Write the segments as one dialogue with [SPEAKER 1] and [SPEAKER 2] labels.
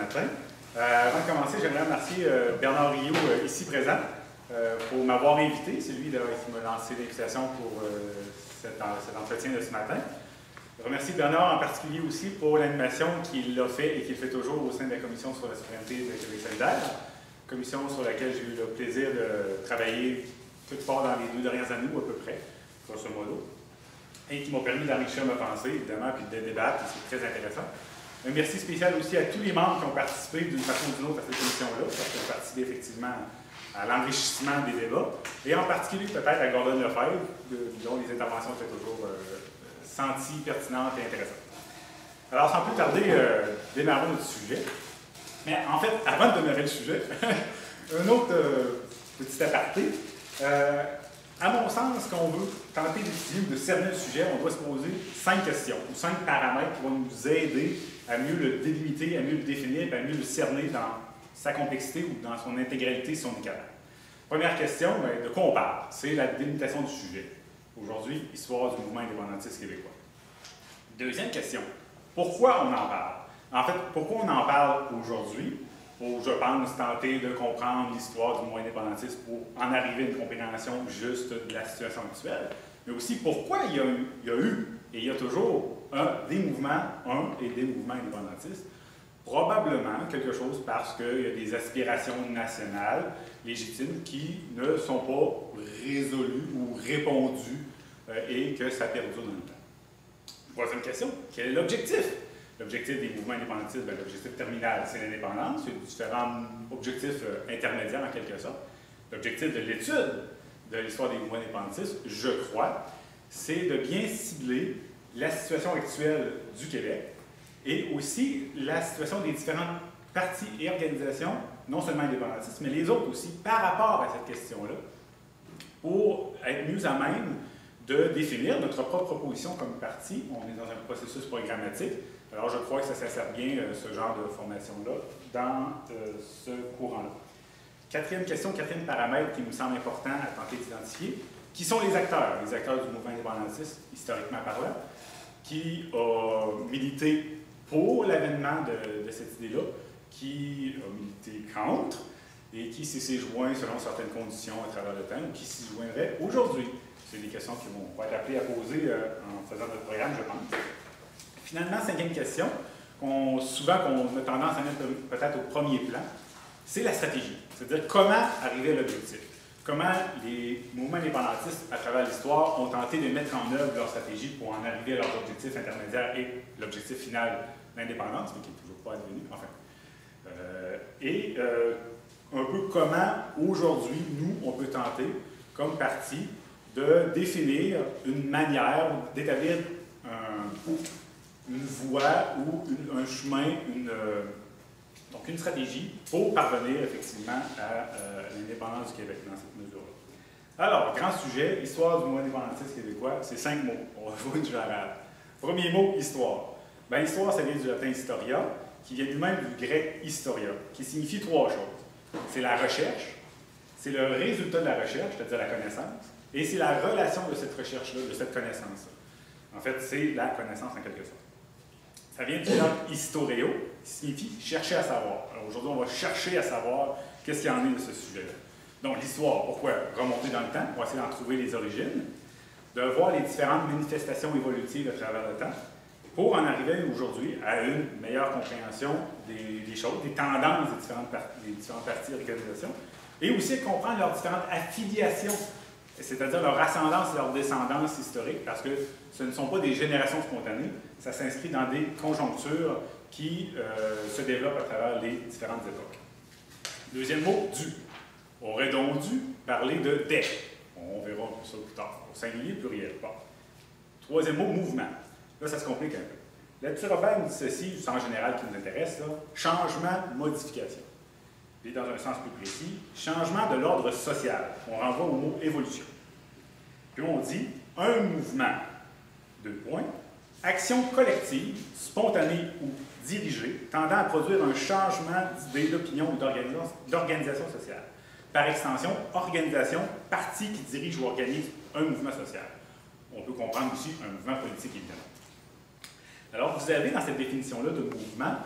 [SPEAKER 1] matin. Avant de commencer, j'aimerais remercier Bernard Rio, ici présent, pour m'avoir invité. C'est lui qui m'a lancé l'invitation pour cet entretien de ce matin. Je remercie Bernard en particulier aussi pour l'animation qu'il a fait et qu'il fait toujours au sein de la Commission sur la souveraineté de Québec solidaire, commission sur laquelle j'ai eu le plaisir de travailler toute part dans les 2 dernières années, ou à peu près, grosso modo, et qui m'ont permis d'enrichir ma pensée, évidemment, puis de débattre, et c'est très intéressant. Un merci spécial aussi à tous les membres qui ont participé d'une façon ou d'une autre à cette commission-là, parce qu'ils ont participé effectivement à l'enrichissement des débats, et en particulier peut-être à Gordon Lefebvre, dont les interventions étaient toujours senties, pertinentes et intéressantes. Alors, sans plus tarder, démarrons notre sujet. Mais en fait, avant de démarrer le sujet, un autre petit aparté. À mon sens, quand on veut tenter d'étudier ou de cerner le sujet, on doit se poser 5 questions ou 5 paramètres qui vont nous aider à mieux le délimiter, à mieux le définir et à mieux le cerner dans sa complexité ou dans son intégralité si on est capable. Première question, de quoi on parle? C'est la délimitation du sujet. Aujourd'hui, histoire du mouvement indépendantiste québécois. Deuxième question, pourquoi on en parle? En fait, pourquoi on en parle aujourd'hui? Pour, je pense, tenter de comprendre l'histoire du mouvement indépendantiste pour en arriver à une compréhension juste de la situation actuelle, mais aussi pourquoi il y a eu et il y a toujours des mouvements indépendantistes. Probablement quelque chose parce qu'il y a des aspirations nationales légitimes qui ne sont pas résolues ou répondues et que ça perdure dans le temps. Troisième question, quel est l'objectif? L'objectif des mouvements indépendantistes, l'objectif terminal, c'est l'indépendance. Il y a différents objectifs intermédiaires en quelque sorte. L'objectif de l'étude de l'histoire des mouvements indépendantistes, je crois, c'est de bien cibler la situation actuelle du Québec et aussi la situation des différents partis et organisations, non seulement indépendantistes, mais les autres aussi, par rapport à cette question-là, pour être mieux à même de définir notre propre proposition comme parti. On est dans un processus programmatique. Alors, je crois que ça s'insère bien, ce genre de formation-là, dans ce courant-là. Quatrième question, quatrième paramètre qui me semble important à tenter d'identifier. Qui sont les acteurs? Les acteurs du mouvement indépendantiste, historiquement parlant, qui ont milité pour l'avènement de cette idée-là, qui a milité contre, et qui s'est joint selon certaines conditions à travers le temps, ou qui s'y joindrait aujourd'hui. C'est des questions qui vont être appelées à poser en faisant notre programme, je pense. Finalement, cinquième question, souvent qu'on a tendance à mettre peut-être au premier plan, c'est la stratégie. C'est-à-dire comment arriver à l'objectif. Comment les mouvements indépendantistes, à travers l'histoire, ont tenté de mettre en œuvre leur stratégie pour en arriver à leurs objectifs intermédiaires et l'objectif final, l'indépendance, mais qui n'est toujours pas advenu. Enfin. Un peu comment, aujourd'hui, nous, on peut tenter, comme parti, de définir une manière, d'établir une voie ou un chemin, donc une stratégie pour parvenir effectivement à l'indépendance du Québec dans cette mesure-là. Alors, grand sujet, histoire du mouvement indépendantiste québécois, c'est 5 mots. On va voir une charade. Premier mot, histoire. Bien, histoire, ça vient du latin historia, qui vient lui-même du grec historia, qui signifie 3 choses. C'est la recherche, c'est le résultat de la recherche, c'est-à-dire la connaissance, et c'est la relation de cette recherche-là, de cette connaissance-là. En fait, c'est la connaissance en quelque sorte. Ça vient du terme historio, qui signifie chercher à savoir. Alors aujourd'hui, on va chercher à savoir qu'est-ce qu'il y en est de ce sujet-là. Donc l'histoire, pourquoi? Remonter dans le temps, on va essayer d'en trouver les origines, de voir les différentes manifestations évolutives à travers le temps, pour en arriver aujourd'hui à une meilleure compréhension des choses, des tendances des différentes parties et organisations, et aussi de comprendre leurs différentes affiliations, c'est-à-dire leur ascendance et leur descendance historique, parce que ce ne sont pas des générations spontanées, ça s'inscrit dans des conjonctures qui se développent à travers les différentes époques. Deuxième mot, du. On aurait donc dû parler de des. On verra ça plus tard. Au singulier, pluriel. Bon. Troisième mot, mouvement. Là, ça se complique un peu. Le petit Robert nous dit ceci, c'est en général qui nous intéresse, là, changement, modification. Et dans un sens plus précis, changement de l'ordre social. On renvoie au mot évolution. Puis on dit un mouvement, 2 points, action collective, spontanée ou dirigée, tendant à produire un changement d'idée, d'opinion ou d'organisation sociale. Par extension, organisation, parti qui dirige ou organise un mouvement social. On peut comprendre aussi un mouvement politique, évidemment. Alors, vous avez dans cette définition-là de mouvement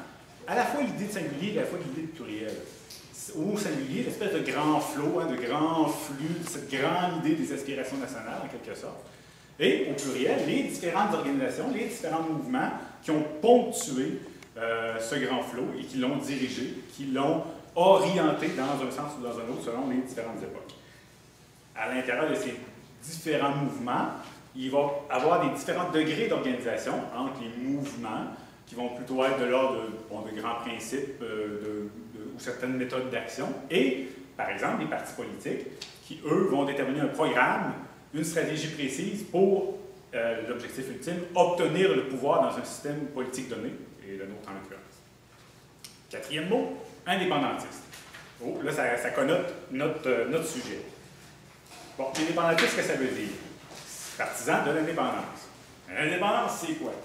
[SPEAKER 1] à la fois l'idée de singulier et à la fois l'idée de pluriel. Au singulier, l'espèce de grand flot, de grand flux, cette grande idée des aspirations nationales, en quelque sorte. Et au pluriel, les différentes organisations, les différents mouvements qui ont ponctué ce grand flot et qui l'ont dirigé, qui l'ont orienté dans un sens ou dans un autre selon les différentes époques. À l'intérieur de ces différents mouvements, il va y avoir des différents degrés d'organisation entre les mouvements qui vont plutôt être de l'ordre de grands principes ou certaines méthodes d'action, et, par exemple, les partis politiques qui, eux, vont déterminer un programme, une stratégie précise pour l'objectif ultime, obtenir le pouvoir dans un système politique donné, et le nôtre en l'occurrence. Quatrième mot, indépendantiste. Oh, là, ça connote notre sujet. Bon, l'indépendantiste, qu'est-ce que ça veut dire? Partisan de l'indépendance. L'indépendance, c'est quoi?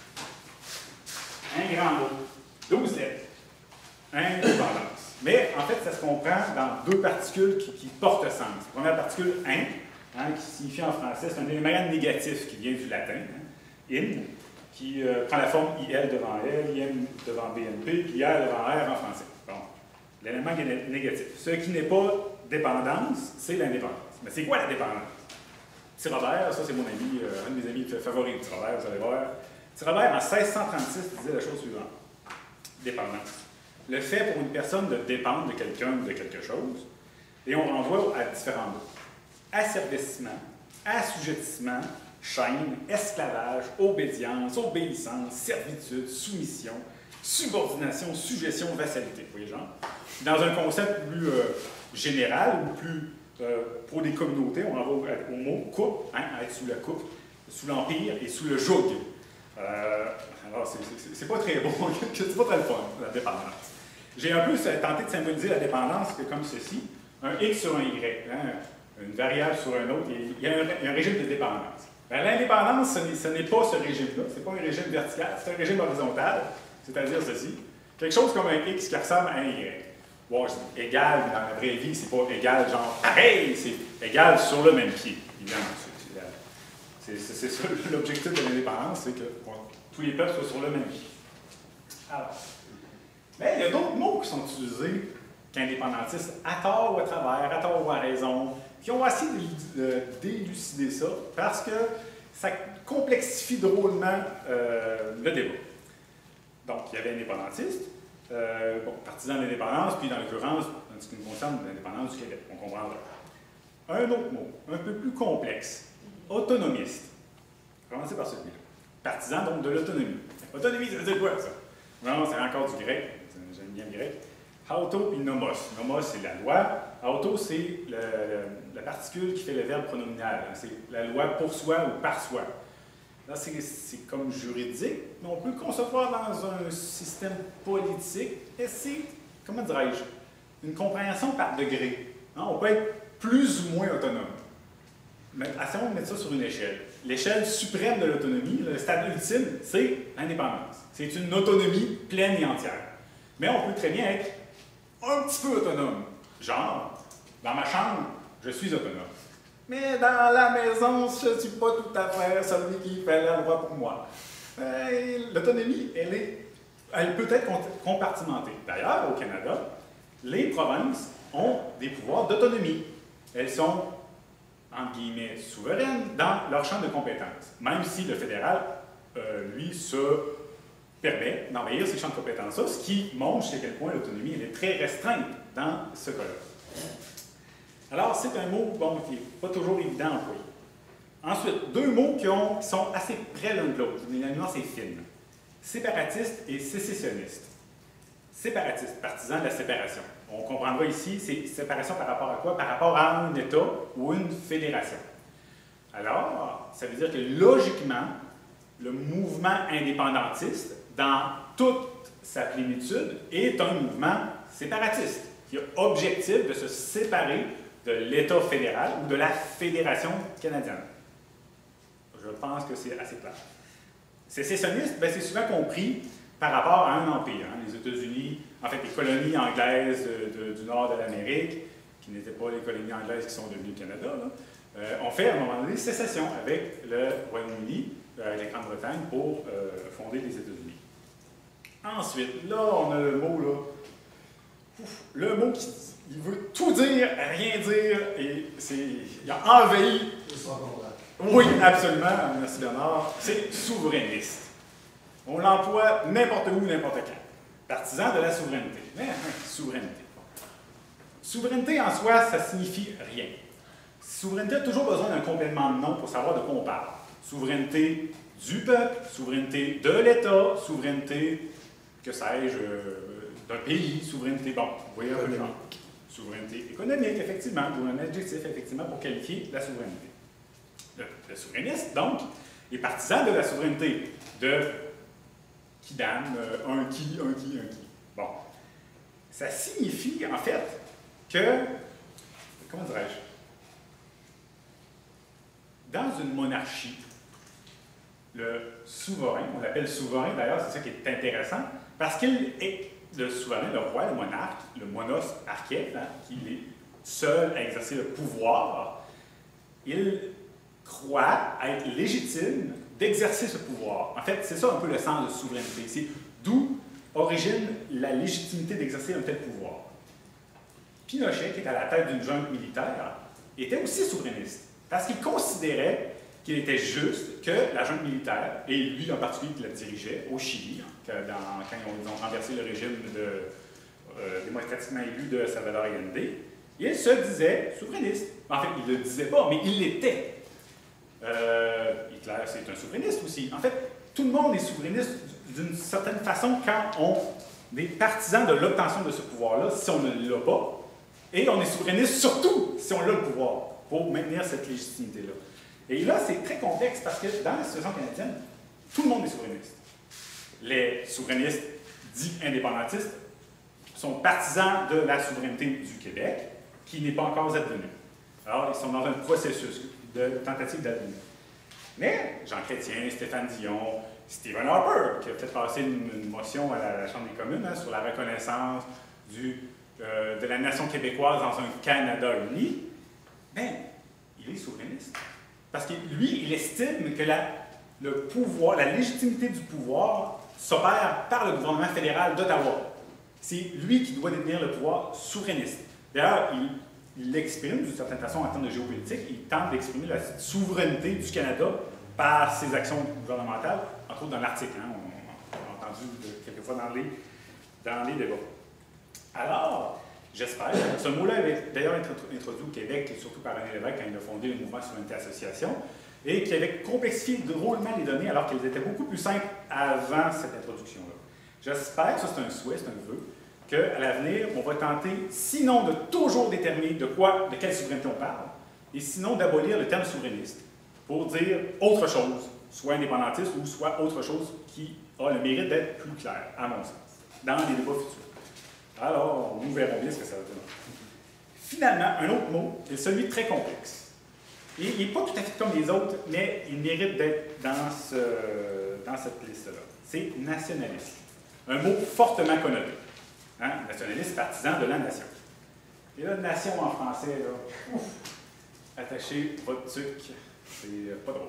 [SPEAKER 1] Un grand mot, 12 lettres. Indépendance. Mais en fait, ça se comprend dans deux particules qui portent sens. La première particule, qui signifie en français, c'est un élément négatif qui vient du latin, in, qui prend la forme IL devant L, IN devant BNP, puis IR devant R en français. Bon, l'élément négatif. Ce qui n'est pas dépendance, c'est l'indépendance. Mais c'est quoi la dépendance? Petit Robert, ça c'est mon ami, un de mes amis favoris, Petit Robert, vous allez voir. Petit Robert, en 1636, disait la chose suivante. Dépendance. Le fait pour une personne de dépendre de quelqu'un ou de quelque chose, et on renvoie à différents mots. Asservissement, assujettissement, chaîne, esclavage, obédience, obéissance, servitude, soumission, subordination, suggestion, vassalité. Vous voyez, genre? Dans un concept plus général ou plus pour des communautés, on renvoie au mot coupe, être sous la coupe, sous l'empire et sous le joug. Alors, c'est pas très bon, c'est pas très le fun, la dépendance. J'ai un peu tenté de symboliser la dépendance comme ceci, un X sur un Y, une variable sur un autre, il y a un régime de dépendance. L'indépendance, ce n'est pas ce régime-là, ce n'est pas un régime vertical, c'est un régime horizontal, c'est-à-dire ceci, quelque chose comme un X qui ressemble à un Y. Bon, je dis égal, mais dans la vraie vie, c'est pas égal genre pareil, c'est égal sur le même pied, évidemment. C'est ça l'objectif de l'indépendance, c'est que tous les peuples soient sur le même pied. Alors, mais il y a d'autres mots qui sont utilisés qu'indépendantistes, à tort ou à travers, à tort ou à raison, qui ont essayé d'élucider ça parce que ça complexifie drôlement le débat. Donc, il y avait indépendantiste, partisan de l'indépendance, puis dans l'occurrence, en ce qui nous concerne, l'indépendance du Québec, on comprendra. Un autre mot, un peu plus complexe, autonomiste. Commencez par celui-là. Partisan donc de l'autonomie. Autonomie, ça veut dire quoi ça? Non, c'est encore du grec, j'aime bien le grec. Auto et nomos. Nomos, c'est la loi. Auto, c'est la particule qui fait le verbe pronominal. C'est la loi pour soi ou par soi. Là, c'est comme juridique, mais on peut le concevoir dans un système politique. Et c'est, comment dirais-je, une compréhension par degré. Hein? On peut être plus ou moins autonome. Mais essayons de mettre ça sur une échelle. L'échelle suprême de l'autonomie, le stade ultime, c'est l'indépendance. C'est une autonomie pleine et entière. Mais on peut très bien être un petit peu autonome. Genre, dans ma chambre, je suis autonome. Mais dans la maison, je ne suis pas tout à fait celui qui fait la loi pour moi. L'autonomie, elle peut être compartimentée. D'ailleurs, au Canada, les provinces ont des pouvoirs d'autonomie. Elles sont, entre guillemets, souveraines dans leur champ de compétences. Même si le fédéral, lui, se permet d'envahir ces champs de compétences-là, ce qui montre jusqu'à quel point l'autonomie est très restreinte dans ce cas-là. Alors, c'est un mot qui n'est pas toujours évident à employer. Ensuite, deux mots qui sont assez près l'un de l'autre, mais la nuance est fine. Séparatiste et sécessionniste. Séparatiste, partisan de la séparation. On comprendra ici, c'est séparation par rapport à quoi? Par rapport à un État ou une fédération. Alors, ça veut dire que logiquement, le mouvement indépendantiste, dans toute sa plénitude, est un mouvement séparatiste, qui a objectif de se séparer de l'État fédéral ou de la Fédération canadienne. Je pense que c'est assez clair. Sécessionniste, c'est souvent compris par rapport à un empire. Hein. Les États-Unis, en fait, les colonies anglaises du nord de l'Amérique, qui n'étaient pas les colonies anglaises qui sont devenues le Canada, ont fait à un moment donné sécession avec le Royaume-Uni, avec la Grande-Bretagne, pour fonder les États-Unis. Ensuite, là, on a le mot, là. Ouf, le mot qui il veut tout dire, rien dire, et il a envahi. Oui, absolument, merci Bernard. C'est souverainiste. On l'emploie n'importe où, n'importe quand. Partisan de la souveraineté. Mais, souveraineté. Souveraineté en soi, ça signifie rien. Souveraineté a toujours besoin d'un complément de nom pour savoir de quoi on parle. Souveraineté du peuple, souveraineté de l'État, souveraineté, que sais-je, d'un pays, souveraineté, bon, vous voyez un peu le genre. Souveraineté économique, effectivement, ou un adjectif, effectivement, pour qualifier la souveraineté. Le souverainiste, donc, est partisan de la souveraineté de Kidam, un qui. Bon. Ça signifie, en fait, que, comment dirais-je, dans une monarchie, le souverain, on l'appelle souverain d'ailleurs, c'est ça qui est intéressant, parce qu'il est le souverain, le roi, le monarque, le monos archè, hein, qui est seul à exercer le pouvoir, il croit être légitime d'exercer ce pouvoir. En fait, c'est ça un peu le sens de souveraineté. C'est d'où origine la légitimité d'exercer un tel pouvoir. Pinochet, qui est à la tête d'une junte militaire, était aussi souverainiste, parce qu'il considérait qu'il était juste que la junte militaire, et lui en particulier qui la dirigeait au Chili, quand ils ont renversé le régime démocratiquement élu de Salvador Allende, il se disait souverainiste. En fait, il ne le disait pas, mais il l'était. Hitler, c'est un souverainiste aussi. En fait, tout le monde est souverainiste d'une certaine façon quand on est partisan de l'obtention de ce pouvoir-là, si on ne l'a pas, et on est souverainiste surtout si on a le pouvoir, pour maintenir cette légitimité-là. Et là, c'est très complexe parce que dans la situation canadienne, tout le monde est souverainiste. Les souverainistes dits indépendantistes sont partisans de la souveraineté du Québec, qui n'est pas encore advenue. Alors, ils sont dans un processus de tentative d'advenir. Mais Jean Chrétien, Stéphane Dion, Stephen Harper, qui a fait passer une motion à la Chambre des communes sur la reconnaissance de la nation québécoise dans un Canada uni, bien, il est souverainiste. Parce que lui, il estime que le pouvoir, la légitimité du pouvoir s'opère par le gouvernement fédéral d'Ottawa. C'est lui qui doit détenir le pouvoir souverainiste. D'ailleurs, il l'exprime d'une certaine façon en termes de géopolitique. Il tente d'exprimer la souveraineté du Canada par ses actions gouvernementales, entre autres dans l'Arctique. Hein, on a entendu quelquefois dans les débats. Alors, j'espère, ce mot-là avait d'ailleurs été introduit au Québec, surtout par René Lévesque, quand il a fondé le mouvement Souveraineté Association, et qui avait complexifié drôlement les données alors qu'elles étaient beaucoup plus simples avant cette introduction-là. J'espère, ça c'est un souhait, c'est un vœu, qu'à l'avenir, on va tenter, sinon de toujours déterminer de quelle souveraineté on parle, et sinon d'abolir le terme souverainiste pour dire autre chose, soit indépendantiste ou soit autre chose qui a le mérite d'être plus clair, à mon sens, dans les débats futurs. Alors, nous verrons bien ce que ça va donner. Finalement, un autre mot est celui très complexe. Et il n'est pas tout à fait comme les autres, mais il mérite d'être dans cette liste-là. C'est nationaliste. Un mot fortement connoté. Hein? Nationaliste, partisan de la nation. Et là, nation en français, là, ouf, attachez votre tuc, c'est pas drôle.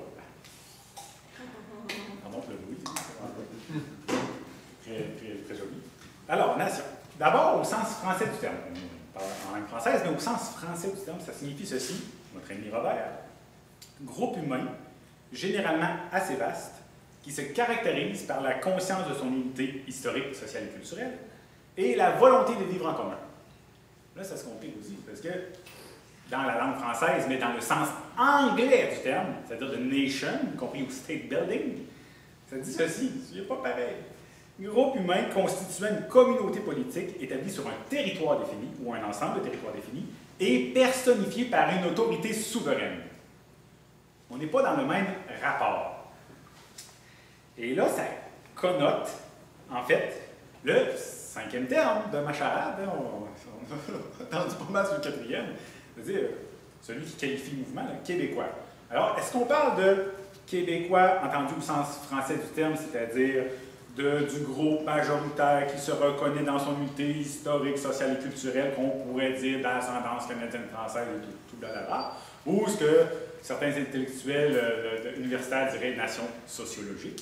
[SPEAKER 1] Pardon pour le bruit. Très joli. Alors, nation. D'abord, au sens français du terme. On parle en langue française, mais au sens français du terme, ça signifie ceci, notre ami Robert. Groupe humain, généralement assez vaste, qui se caractérise par la conscience de son unité historique, sociale et culturelle, et la volonté de vivre en commun. Là, ça se complique aussi, parce que dans la langue française, mais dans le sens anglais du terme, c'est-à-dire de nation, y compris au state building, ça dit ceci, c'est pas pareil. Groupe humain constituant une communauté politique établie sur un territoire défini, ou un ensemble de territoires définis, et personnifié par une autorité souveraine. On n'est pas dans le même rapport. Et là, ça connote, en fait, le cinquième terme de ma charade. Hein, on a entendu pas mal sur le quatrième, c'est-à-dire celui qui qualifie le mouvement, le québécois. Alors, est-ce qu'on parle de québécois, entendu au sens français du terme, c'est-à-dire du groupe majoritaire qui se reconnaît dans son unité historique, sociale et culturelle, qu'on pourrait dire d'ascendance canadienne-française et tout blablabla, ou ce que certains intellectuels universitaires diraient nation sociologique,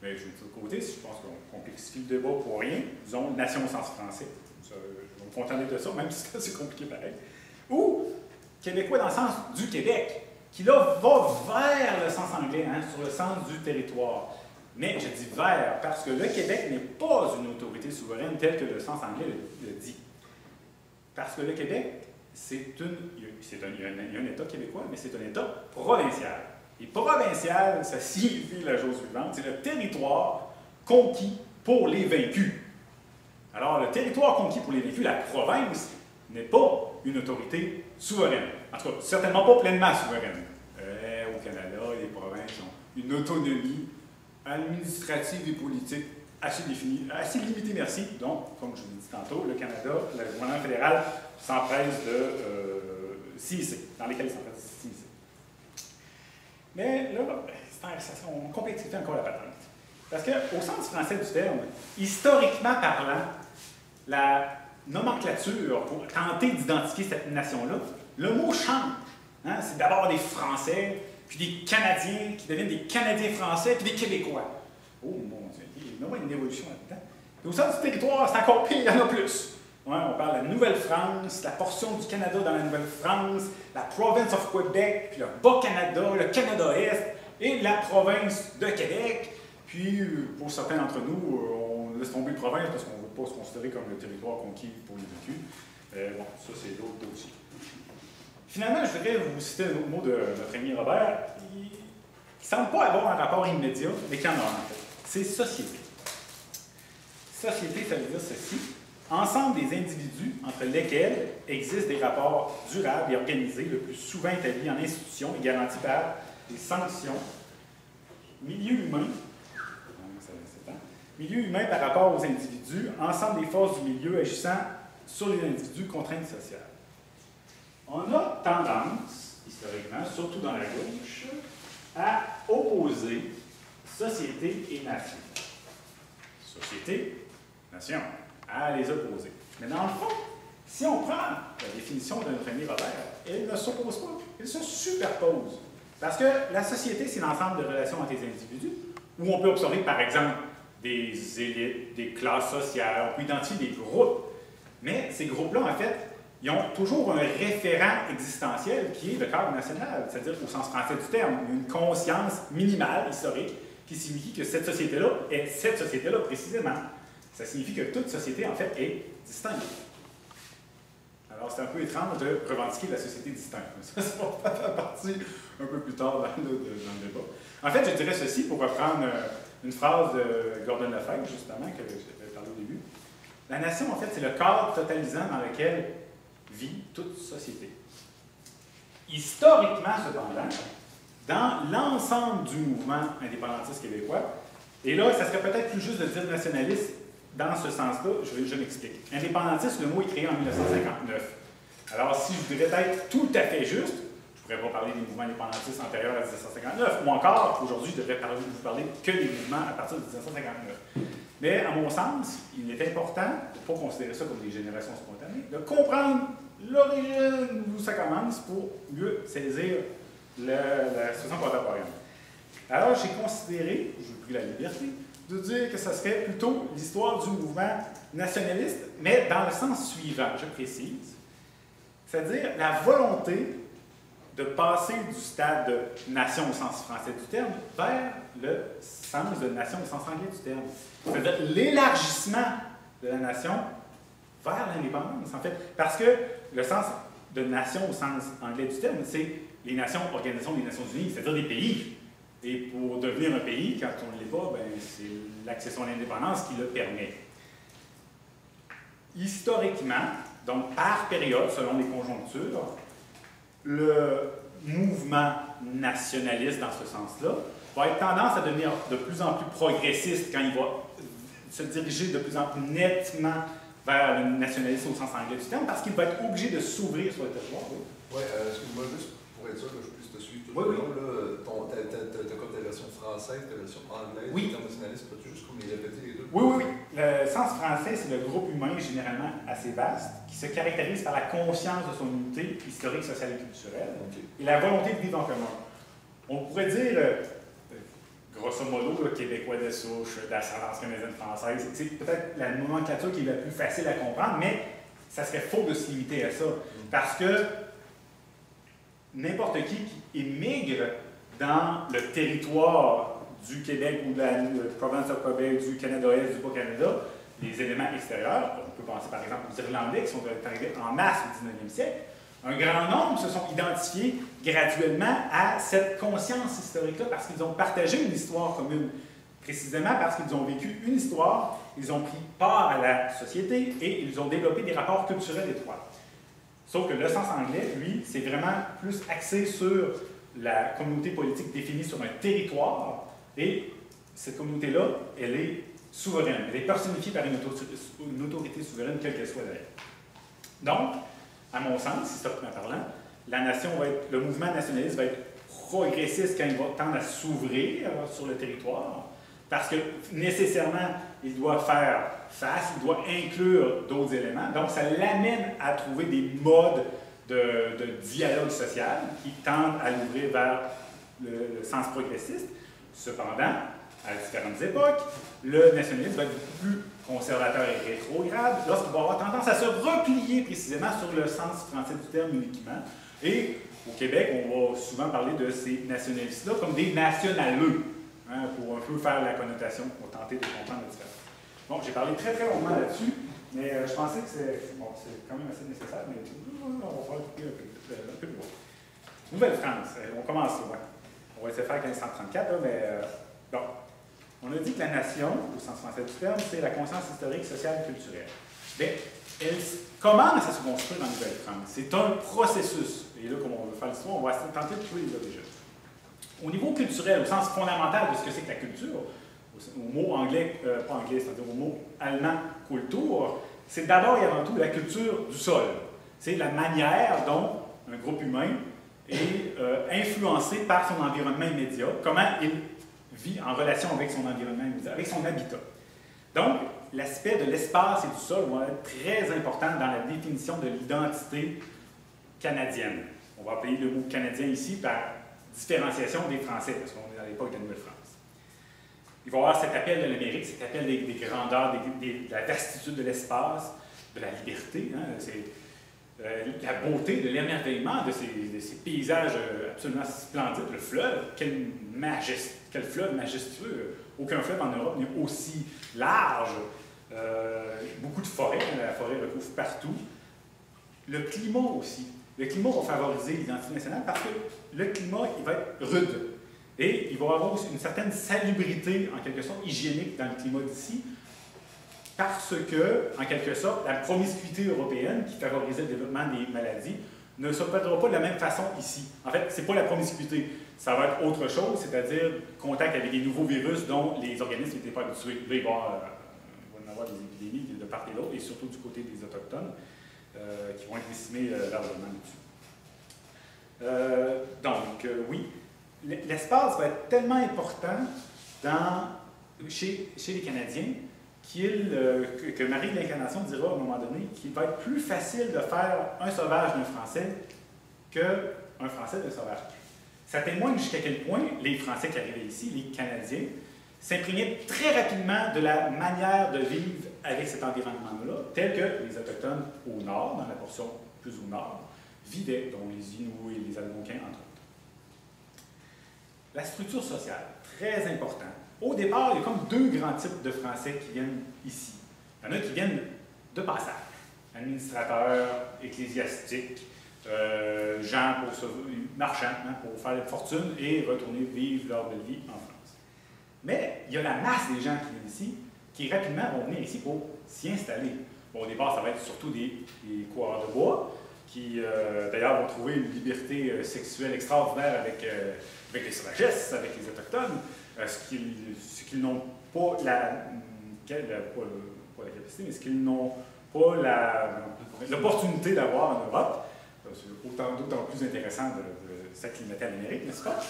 [SPEAKER 1] Mais je vais de côté, si je pense qu'on complexifie le débat pour rien, disons nation au sens français. Ça, je vais me contenter de ça, même si c'est compliqué pareil. Ou québécois dans le sens du Québec, qui là va vers le sens anglais, hein, sur le sens du territoire. Mais je dis vers, parce que le Québec n'est pas une autorité souveraine telle que le sens anglais le dit. Parce que le Québec, il y a un État québécois, mais c'est un État provincial. Et provincial, ça signifie la chose suivante, c'est le territoire conquis pour les vaincus. Alors, le territoire conquis pour les vaincus, la province, n'est pas une autorité souveraine. En tout cas, certainement pas pleinement souveraine. Au Canada, les provinces ont une autonomie administrative et politique assez définie, assez limitée, merci. Donc, comme je vous l'ai dit tantôt, le Canada, le gouvernement fédéral s'empresse de s'immiscer, dans lesquels il s'empresse de s'immiscer. Mais là, on complexifie encore la patente. Parce qu'au sens français du terme, historiquement parlant, la nomenclature pour tenter d'identifier cette nation-là, le mot change. Hein? C'est d'abord des Français, puis des Canadiens qui deviennent des Canadiens français, puis des Québécois. Oh mon Dieu, il y a vraiment une évolution là-dedans. Puis au sein du territoire, c'est encore pire, il y en a plus. Ouais, on parle de la Nouvelle-France, la portion du Canada dans la Nouvelle-France, la province of Québec, puis le Bas-Canada, le Canada-Est et la province de Québec. Puis, pour certains d'entre nous, on laisse tomber province parce qu'on ne veut pas se considérer comme le territoire conquis pour les vécus. Bon, ça, c'est d'autres dossiers. Finalement, je voudrais vous citer un autre mot de notre ami Robert, qui ne semble pas avoir un rapport immédiat, mais qui en a en fait. C'est société. Société, ça veut dire ceci. Ensemble des individus entre lesquels existent des rapports durables et organisés, le plus souvent établis en institutions et garantis par des sanctions. Milieu humain, milieu humain par rapport aux individus, ensemble des forces du milieu agissant sur les individus, contraintes sociales. On a tendance, historiquement, surtout dans la gauche, à opposer société et nation. Société, nation, à les opposer. Mais dans le fond, si on prend la définition de notre ami Robert, elle ne s'oppose pas, elle se superpose. Parce que la société, c'est l'ensemble de relations entre les individus, où on peut observer, par exemple, des élites, des classes sociales, on peut identifier des groupes. Mais ces groupes-là, en fait, ils ont toujours un référent existentiel qui est le cadre national, c'est-à-dire au sens français du terme, une conscience minimale, historique, qui signifie que cette société-là est cette société-là précisément. Ça signifie que toute société, en fait, est distincte. Alors, c'est un peu étrange de revendiquer la société distincte. Ça va faire partie un peu plus tard dans le débat. En fait, je dirais ceci pour reprendre une phrase de Gordon Lefebvre, justement, que j'avais parlé au début. La nation, en fait, c'est le cadre totalisant dans lequel vit toute société. Historiquement, cependant, dans l'ensemble du mouvement indépendantiste québécois, et là, ça serait peut-être plus juste de dire nationaliste dans ce sens-là, je m'explique. Indépendantiste, le mot est créé en 1959. Alors, si je voudrais être tout à fait juste, je ne pourrais pas parler des mouvements indépendantistes antérieurs à 1959, ou encore, aujourd'hui, je devrais vous parler que des mouvements à partir de 1959. Mais, à mon sens, il est important, pour ne pas considérer ça comme des générations spontanées, de comprendre l'origine d'où ça commence pour mieux saisir la situation contemporaine. Alors, j'ai considéré, j'ai pris la liberté, de dire que ça serait plutôt l'histoire du mouvement nationaliste, mais dans le sens suivant, je précise, c'est-à-dire la volonté de passer du stade de nation au sens français du terme vers le sens de nation au sens anglais du terme. C'est-à-dire l'élargissement de la nation vers l'indépendance, en fait. Parce que le sens de nation au sens anglais du terme, c'est les nations, Organisation des Nations Unies, c'est-à-dire des pays. Et pour devenir un pays, quand on ne l'est pas, ben, c'est l'accession à l'indépendance qui le permet. Historiquement, donc par période, selon les conjonctures, le mouvement nationaliste dans ce sens-là va être tendance à devenir de plus en plus progressiste quand il va se diriger de plus en plus nettement vers le nationalisme au sens anglais du terme, parce qu'il va être obligé de s'ouvrir sur le territoire.
[SPEAKER 2] Oui, excuse-moi juste pour être sûr que je puisse te suivre tout
[SPEAKER 1] le
[SPEAKER 2] long. T'as comme ta version française, ta version anglaise,
[SPEAKER 1] oui.
[SPEAKER 2] Le terme nationaliste, peux-tu juste comme les répéter les deux?
[SPEAKER 1] Oui. Le sens français, c'est le groupe humain généralement assez vaste, qui se caractérise par la conscience de son unité historique, sociale et culturelle, et la volonté de vivre en commun. On pourrait dire, grosso modo, là, Québécois de souche, d'ascendance canadienne-française. C'est peut-être la nomenclature qui est la plus facile à comprendre, mais ça serait faux de se limiter à ça. Parce que n'importe qui émigre dans le territoire du Québec ou de la province de Québec, du Canada-Est, du Bas-Canada, les éléments extérieurs, on peut penser par exemple aux Irlandais qui sont arrivés en masse au 19e siècle, un grand nombre se sont identifiés graduellement à cette conscience historique-là parce qu'ils ont partagé une histoire commune. Précisément parce qu'ils ont vécu une histoire, ils ont pris part à la société et ils ont développé des rapports culturels étroits. Sauf que le sens anglais, lui, c'est vraiment plus axé sur la communauté politique définie sur un territoire et cette communauté-là, elle est souveraine. Elle est personnifiée par une autorité souveraine, quelle qu'elle soit d'ailleurs. Donc, à mon sens, historiquement parlant, le mouvement nationaliste va être progressiste quand il va tendre à s'ouvrir sur le territoire, parce que nécessairement, il doit faire face, il doit inclure d'autres éléments. Donc, ça l'amène à trouver des modes de dialogue social qui tendent à l'ouvrir vers le sens progressiste. Cependant, à différentes époques, le nationalisme va être beaucoup plus conservateur et rétrograde lorsqu'il va avoir tendance à se replier précisément sur le sens français du terme uniquement. Et au Québec, on va souvent parler de ces nationalistes-là comme des nationaleux, hein, pour un peu faire la connotation, pour tenter de comprendre la différence. Bon, j'ai parlé très très longuement là-dessus, mais je pensais que c'est quand même assez nécessaire, mais on va faire un peu plus loin. Nouvelle-France, on commence loin. On va essayer de faire 1534, là, mais bon. On a dit que la nation, au sens français du terme, c'est la conscience historique, sociale et culturelle. Bien, elle commence à se construire en Nouvelle-France. C'est un processus. Et là, comme on veut faire l'histoire, on va tenter de trouver les origines. Au niveau culturel, au sens fondamental de ce que c'est que la culture, au mot anglais, pas anglais, c'est-à-dire au mot allemand, Kultur, c'est d'abord et avant tout la culture du sol. C'est la manière dont un groupe humain est influencé par son environnement immédiat, comment il vit en relation avec son environnement immédiat, avec son habitat. Donc, l'aspect de l'espace et du sol va être très important dans la définition de l'identité canadienne. On va appeler le mot canadien ici par différenciation des Français, parce qu'on est à l'époque de la Nouvelle-France. Il va y avoir cet appel de l'Amérique, cet appel des grandeurs, de la vastitude de l'espace, de la liberté. Hein, c'est la beauté, de l'émerveillement de ces paysages absolument splendides. Le fleuve, quel fleuve majestueux! Aucun fleuve en Europe n'est aussi large. Beaucoup de forêts, la forêt recouvre partout. Le climat aussi. Le climat va favoriser l'identité nationale parce que le climat, il va être rude. Et il va y avoir aussi une certaine salubrité, en quelque sorte, hygiénique dans le climat d'ici, parce que, en quelque sorte, la promiscuité européenne qui favorisait le développement des maladies ne s'opérera pas de la même façon ici. En fait, ce n'est pas la promiscuité, ça va être autre chose, c'est-à-dire contact avec des nouveaux virus dont les organismes n'étaient pas habitués. Là, il va y en avoir des épidémies de part et d'autre, et surtout du côté des Autochtones, qui vont être décimés largement là-dessus. Oui, l'espace va être tellement important chez les Canadiens que Marie de l'Incarnation dira à un moment donné qu'il va être plus facile de faire un sauvage d'un Français qu'un Français d'un sauvage. Ça témoigne jusqu'à quel point les Français qui arrivaient ici, les Canadiens, s'imprégnaient très rapidement de la manière de vivre avec cet environnement-là, tel que les Autochtones au nord, dans la portion plus au nord, vivaient, dont les Inuits et les Algonquins, entre autres. La structure sociale, très importante. Au départ, il y a comme deux grands types de Français qui viennent ici. Il y en a qui viennent de passage, administrateurs, ecclésiastiques, gens marchands, hein, pour faire leur fortune et retourner vivre leur belle vie en France. Mais il y a la masse des gens qui viennent ici, qui rapidement vont venir ici pour s'y installer. Bon, au départ, ça va être surtout des coureurs de bois, qui d'ailleurs vont trouver une liberté sexuelle extraordinaire avec les sauvagesses, avec les Autochtones, ce qu'ils n'ont pas la capacité, mais ce qu'ils n'ont pas l'opportunité d'avoir en Europe. C'est d'autant plus intéressant de s'acclimater à l'Amérique, n'est-ce pas?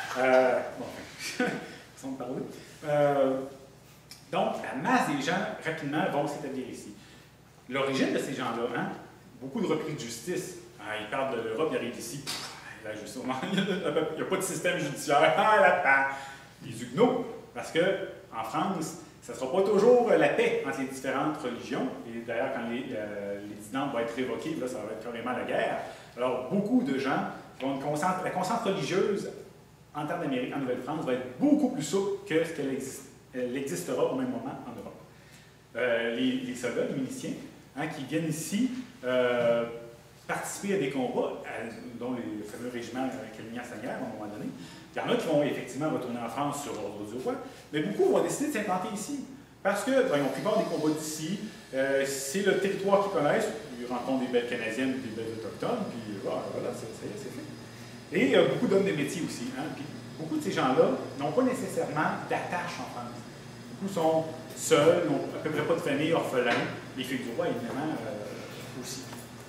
[SPEAKER 1] Façon de parler. Donc, la masse des gens, rapidement, vont s'établir ici. L'origine de ces gens-là, hein, beaucoup de repris de justice. Ils partent de l'Europe, ils arrivent ici. La justice, il n'y a pas de système judiciaire. les Huguenots, parce qu'en France, ça ne sera pas toujours la paix entre les différentes religions. Et d'ailleurs, quand les dynasties vont être révoquées, là, ça va être carrément la guerre. Alors, beaucoup de gens vont la constante religieuse en termes d'Amérique, en Nouvelle-France, va être beaucoup plus souple que ce qu'elle existera au même moment en Europe. Les soldats, les miliciens, qui viennent ici participer à des combats, dont les fameux régiments Calignan-Seigneur, à un moment donné. Il y en a qui vont effectivement retourner en France sur ordre du roi, mais beaucoup vont décider de s'implanter ici. Parce que, ils ont pris part des combats d'ici, c'est le territoire qu'ils connaissent, ils rencontrent des belles Canadiennes, des belles Autochtones, puis voilà, c'est fait. Et beaucoup d'hommes de métier aussi. Puis beaucoup de ces gens-là n'ont pas nécessairement d'attache en France. Beaucoup sont seuls, n'ont à peu près pas de famille, orphelins. Les filles du roi, évidemment, aussi.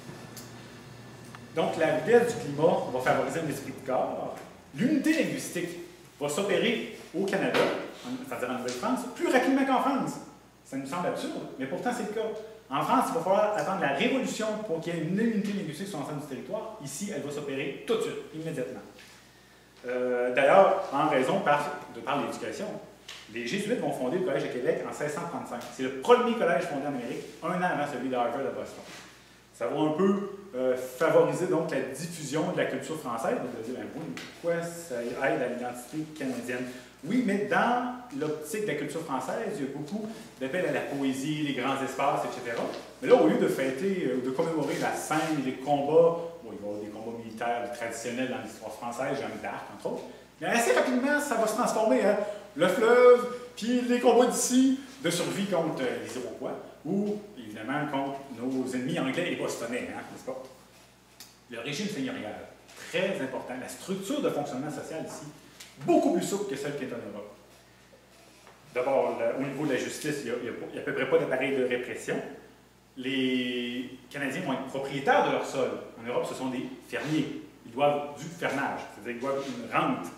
[SPEAKER 1] Donc, la vitesse du climat va favoriser un esprit de corps. L'unité linguistique va s'opérer au Canada, c'est-à-dire en Nouvelle-France, plus rapidement qu'en France. Ça nous semble absurde, mais pourtant c'est le cas. En France, il va falloir attendre la Révolution pour qu'il y ait une unité linguistique sur l'ensemble du territoire. Ici, elle va s'opérer tout de suite, immédiatement. D'ailleurs, en raison de par l'éducation, les Jésuites vont fonder le Collège de Québec en 1635. C'est le premier collège fondé en Amérique, un an avant celui d'Harvard à Boston. Ça va un peu favoriser donc la diffusion de la culture française. Vous allez dire, pourquoi ça aide à l'identité canadienne? Oui, mais dans l'optique de la culture française, il y a beaucoup d'appels à la poésie, les grands espaces, etc. Mais là, au lieu de fêter, de commémorer la scène, les combats, bon, il va y avoir des combats militaires traditionnels dans l'histoire française, Jeanne d'Arc, entre autres, mais assez rapidement, ça va se transformer, hein? Le fleuve, puis les combats d'ici, de survie contre les Iroquois, ou évidemment contre nos ennemis anglais et bostonnais, hein, n'est-ce pas? Le régime seigneurial, très important. La structure de fonctionnement social ici, beaucoup plus souple que celle qui est en Europe. D'abord, au niveau de la justice, il n'y a à peu près pas d'appareil de répression. Les Canadiens vont être propriétaires de leur sol. En Europe, ce sont des fermiers. Ils doivent du fermage, c'est-à-dire qu'ils doivent une rente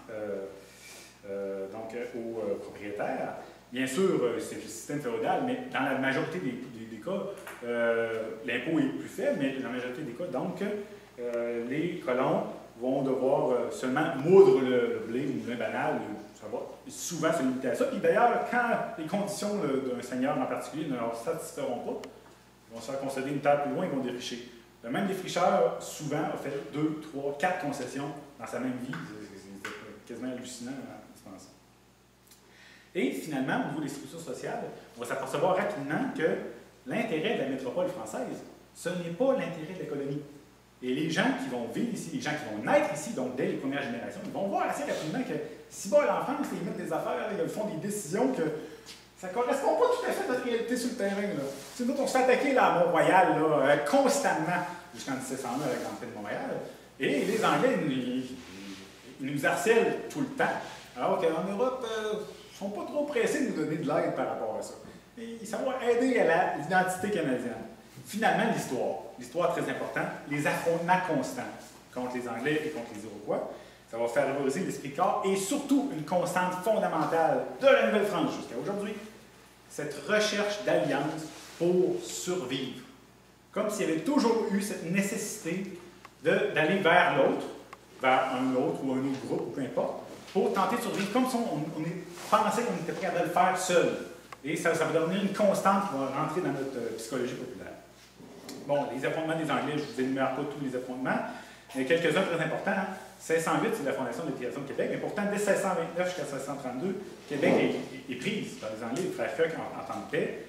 [SPEAKER 1] aux propriétaires. Bien sûr, c'est le système féodal, mais dans la majorité des cas, l'impôt est plus faible, mais dans la majorité des cas, donc, les colons vont devoir seulement moudre le blé ou le blé banal, ça va souvent se limiter à ça. Puis d'ailleurs, quand les conditions d'un seigneur en particulier ne leur satisferont pas, ils vont se faire concéder une terre plus loin, ils vont défricher. Le même défricheur, souvent, a fait 2, 3, 4 concessions dans sa même vie. C'est quasiment hallucinant à ce moment-là. Et finalement, au niveau des structures sociales, on va s'apercevoir rapidement que l'intérêt de la métropole française, ce n'est pas l'intérêt de la colonie. Et les gens qui vont vivre ici, les gens qui vont naître ici, donc dès les premières générations, ils vont voir assez rapidement que si bas l'enfance, ils mettent des affaires, ils font des décisions que ça ne correspond pas tout à fait à notre réalité sur le terrain. C'est nous, on se fait attaquer là, à Mont-Royal constamment jusqu'en 1709 avec l'entrée de Montréal. Et les Anglais, ils nous harcèlent tout le temps. Alors qu'en Europe, ils ne sont pas trop pressés de nous donner de l'aide par rapport à ça. Et ça va aider à l'identité canadienne. Finalement, l'histoire très importante, les affrontements constants contre les Anglais et contre les Iroquois, ça va favoriser l'esprit de corps et surtout une constante fondamentale de la Nouvelle-France jusqu'à aujourd'hui, cette recherche d'alliance pour survivre. Comme s'il y avait toujours eu cette nécessité d'aller vers l'autre, vers un autre ou un autre groupe, ou peu importe, pour tenter de survivre, comme si on pensait qu'on n'était pas capable de le faire seul. Et ça va devenir une constante qui va rentrer dans notre psychologie populaire. Bon, les affrontements des Anglais, je ne vous énumère pas tous les affrontements, mais quelques-uns très importants. 1608, c'est la fondation de l'utilisation de Québec, mais pourtant, dès 1629 jusqu'à 1632, Québec est prise par les Anglais, les frères Fuck en temps de paix.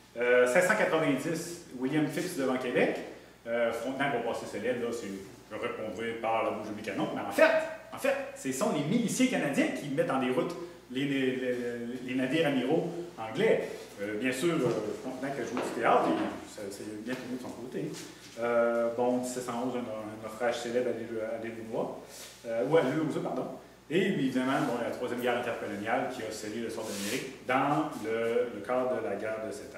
[SPEAKER 1] 1690, William Phipps devant Québec. Frontenac va passer célèbre, c'est reconduit par la bouche du canon. Mais en fait, ce sont les miliciens canadiens qui mettent dans des routes les navires amiraux anglais. Bien sûr, Frontenac a joué du théâtre, et ça a bien tourné de son côté. Bon, 1711, un naufrage célèbre à l'île ou à l'île pardon. Et évidemment, bon, la Troisième Guerre intercoloniale qui a scellé le sort de l'Amérique dans le cadre de la guerre de 7 ans.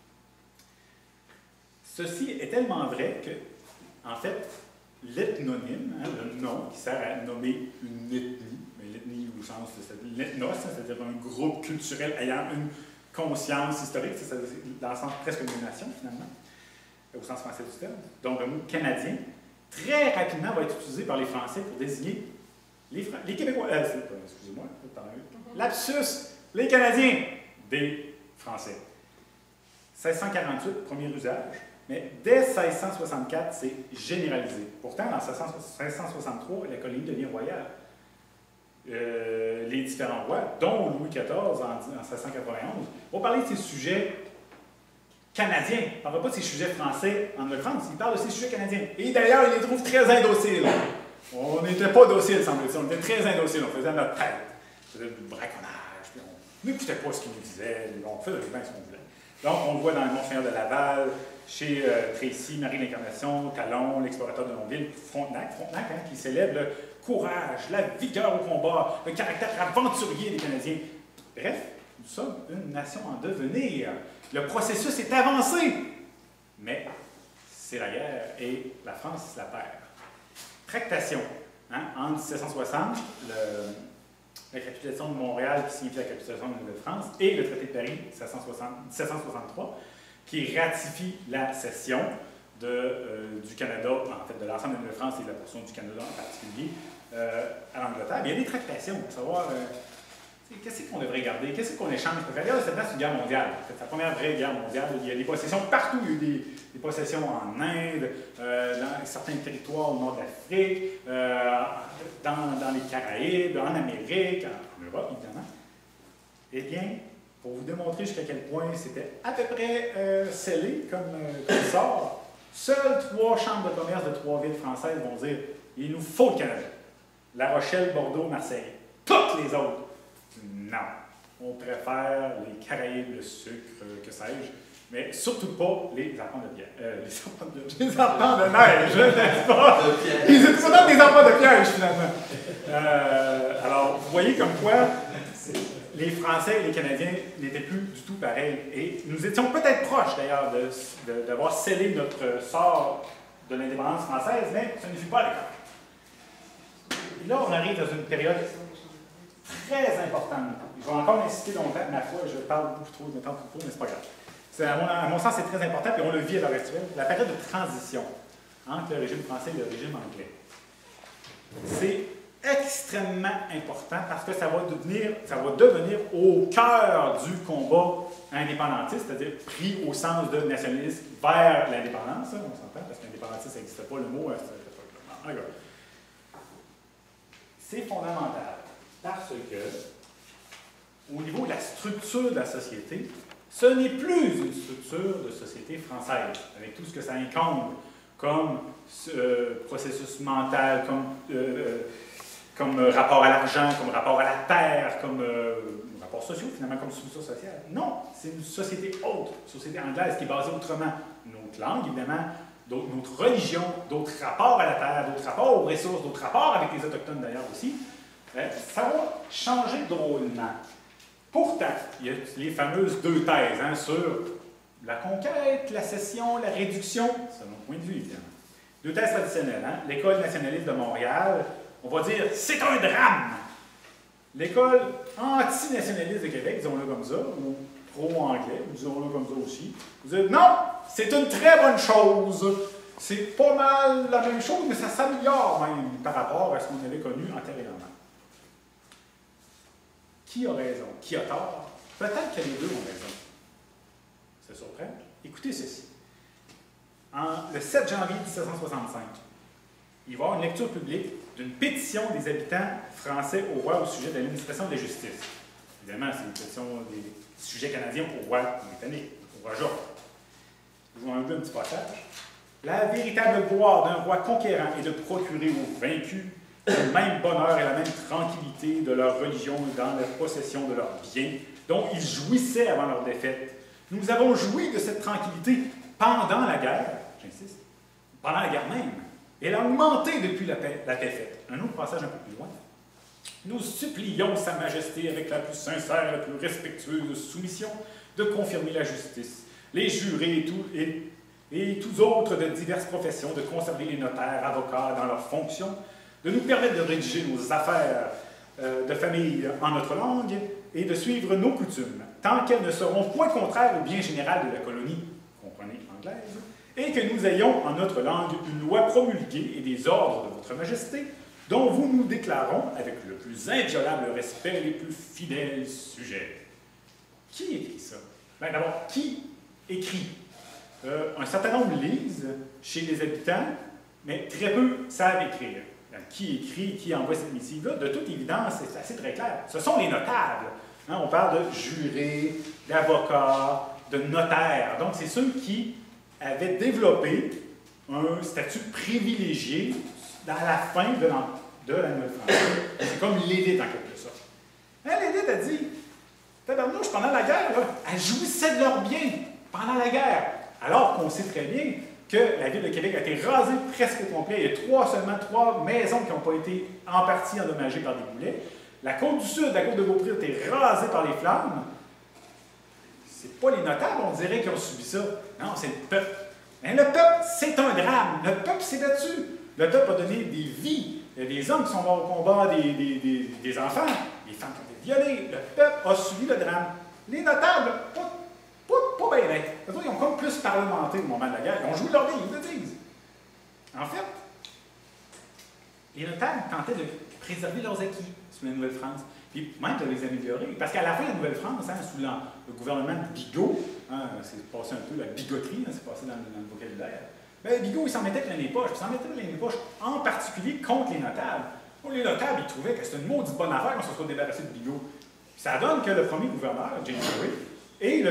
[SPEAKER 1] Ceci est tellement vrai que, en fait, l'ethnonyme, le nom qui sert à nommer une ethnie, mais l'ethnie au sens de l'ethnos, c'est-à-dire un groupe culturel ayant une conscience historique, c'est dans le sens presque d'une nation finalement, au sens français du terme. Donc le mot canadien, très rapidement, va être utilisé par les Français pour désigner les Québécois, excusez-moi, lapsus, les Canadiens, des Français. 1648, premier usage, mais dès 1664, c'est généralisé. Pourtant, en 1663, la colonie devient royale. Les différents rois, dont Louis XIV en 1691, vont parler de ces sujets canadiens. Il ne parle pas de ces sujets français en Nouvelle-France, il parle de ces sujets canadiens. Et d'ailleurs, il les trouve très indociles. On n'était pas dociles, semble-t-il, on était très indociles, on faisait notre tête. On faisait du braconnage, puis on n'écoutait pas ce qu'ils nous disaient, on faisait bien ce qu'on voulait. Donc, on le voit dans le Monseigneur de Laval, chez Tracy, Marie l'Incarnation, Talon, l'explorateur de Longueville, Frontenac qui célèbre le courage, la vigueur au combat, le caractère aventurier des Canadiens. Bref, nous sommes une nation en devenir. Le processus est avancé, mais c'est la guerre et la France la perd. Tractation. Hein? En 1760, la capitulation de Montréal, qui signifie la capitulation de Nouvelle-France, et le traité de Paris, 1763, qui ratifie la cession du Canada, en fait de l'ensemble de Nouvelle-France et de la portion du Canada en particulier, à l'Angleterre. Il y a des tractations pour savoir qu'est-ce qu'on devrait garder, qu'est-ce qu'on échange. Regardez, c'est une guerre mondiale. C'est la première vraie guerre mondiale. Il y a des possessions partout. Il y a eu des possessions en Inde, dans certains territoires au nord de l'Afrique, dans les Caraïbes, en Amérique, en Europe, évidemment. Eh bien, pour vous démontrer jusqu'à quel point c'était à peu près scellé comme sort, seules 3 chambres de commerce de 3 villes françaises vont dire « Il nous faut le Canada. La Rochelle, Bordeaux, Marseille. Toutes les autres. Non. On préfère les Caraïbes, le sucre, que sais-je, mais surtout pas les arpents de pierre. Les arpents de neige, n'est-ce pas? Ils étaient pas des arpents de piège, finalement. Alors, vous voyez comme quoi les Français et les Canadiens n'étaient plus du tout pareils. Et nous étions peut-être proches, d'ailleurs, d'avoir scellé notre sort de l'indépendance française, mais ce ne fut pas le cas. Et là, on arrive dans une période très importante. Je vais encore insister longtemps, ma foi, je parle beaucoup trop de temps pour mais c'est pas grave. À mon sens, c'est très important, et on le vit à l'heure actuelle, la période de transition entre le régime français et le régime anglais. C'est extrêmement important parce que ça va devenir au cœur du combat indépendantiste, c'est-à-dire pris au sens de nationalisme vers l'indépendance, on s'entend, parce que l'indépendantiste, ça n'existait pas, le mot, c'est fondamental. Parce que, au niveau de la structure de la société, ce n'est plus une structure de société française, avec tout ce que ça incombe comme processus mental, comme rapport à l'argent, comme rapport à la terre, comme rapports sociaux, finalement, comme structure sociale. Non, c'est une société autre, une société anglaise qui est basée autrement. Notre langue, évidemment, notre religion, d'autres rapports à la terre, d'autres rapports aux ressources, d'autres rapports avec les Autochtones d'ailleurs aussi. Ça va changer drôlement. Pourtant, il y a les fameuses 2 thèses sur la conquête, la cession, la réduction, c'est mon point de vue, évidemment. 2 thèses traditionnelles. L'École nationaliste de Montréal, on va dire, c'est un drame. L'école anti-nationaliste de Québec, disons-le comme ça, ou pro-anglais, disons-le comme ça aussi, vous dites, non, c'est une très bonne chose. C'est pas mal la même chose, mais ça s'améliore même par rapport à ce qu'on avait connu antérieurement. Qui a raison? Qui a tort? Peut-être que les deux ont raison. Ça surprend? Écoutez ceci. Le 7 janvier 1765, il va y avoir une lecture publique d'une pétition des habitants français au roi au sujet de l'administration de la justice. Évidemment, c'est une pétition des sujets canadiens au roi britannique, au roi George. Je vous en lis un petit passage. La véritable gloire d'un roi conquérant est de procurer aux vaincus le même bonheur et la même tranquillité de leur religion dans la possession de leurs biens, dont ils jouissaient avant leur défaite. Nous avons joui de cette tranquillité pendant la guerre, j'insiste, pendant la guerre même. Elle a augmenté depuis la paix faite. Un autre passage un peu plus loin. Nous supplions Sa Majesté avec la plus sincère et la plus respectueuse soumission de confirmer la justice, les jurés et tous autres de diverses professions, de conserver les notaires, avocats dans leurs fonctions, de nous permettre de rédiger nos affaires de famille en notre langue et de suivre nos coutumes, tant qu'elles ne seront point contraires au bien général de la colonie, comprenez, anglaise, et que nous ayons en notre langue une loi promulguée et des ordres de votre Majesté, dont vous nous déclarons, avec le plus inviolable respect, les plus fidèles sujets. Qui écrit ça? Bien, d'abord, qui écrit? Un certain nombre lisent chez les habitants, mais très peu savent écrire. Donc, qui écrit, qui envoie cette missive-là? De toute évidence, c'est assez très clair. Ce sont les notables. Hein, on parle de jurés, d'avocats, de notaires. Donc, c'est ceux qui avaient développé un statut privilégié dans la fin de la Nouvelle-France. C'est comme l'élite, en quelque sorte. Hein, l'élite a dit, tabarnouche, pendant la guerre, là, elles jouissaient de leurs biens pendant la guerre. Alors qu'on sait très bien que la ville de Québec a été rasée presque au complet. Il y a seulement trois maisons qui n'ont pas été en partie endommagées par des boulets. La côte du Sud, la côte de Beaupré, a été rasée par les flammes. C'est pas les notables, on dirait, qui ont subi ça. Non, c'est le peuple. Mais le peuple, c'est un drame. Le peuple s'est battu. Le peuple a donné des vies. Il y a des hommes qui sont morts au combat, des enfants, des femmes qui ont été violées. Le peuple a subi le drame. Les notables, pas bien. Ils ont comme plus parlementé au moment de la guerre. Ils ont joué leur vie, ils le disent. En fait, les notables tentaient de préserver leurs acquis sous la Nouvelle-France, puis même de les améliorer. Parce qu'à la fin de la Nouvelle-France, hein, sous le gouvernement de Bigot, hein, c'est passé un peu la bigoterie, hein, c'est passé dans le vocabulaire. Mais Bigot, il s'en mettait plein les poches. Il s'en mettait plein les poches, en particulier contre les notables. Bon, les notables, ils trouvaient que c'était une maudite bonne affaire qu'on se soit débarrassé de Bigot. Ça donne que le premier gouverneur, James Murray, et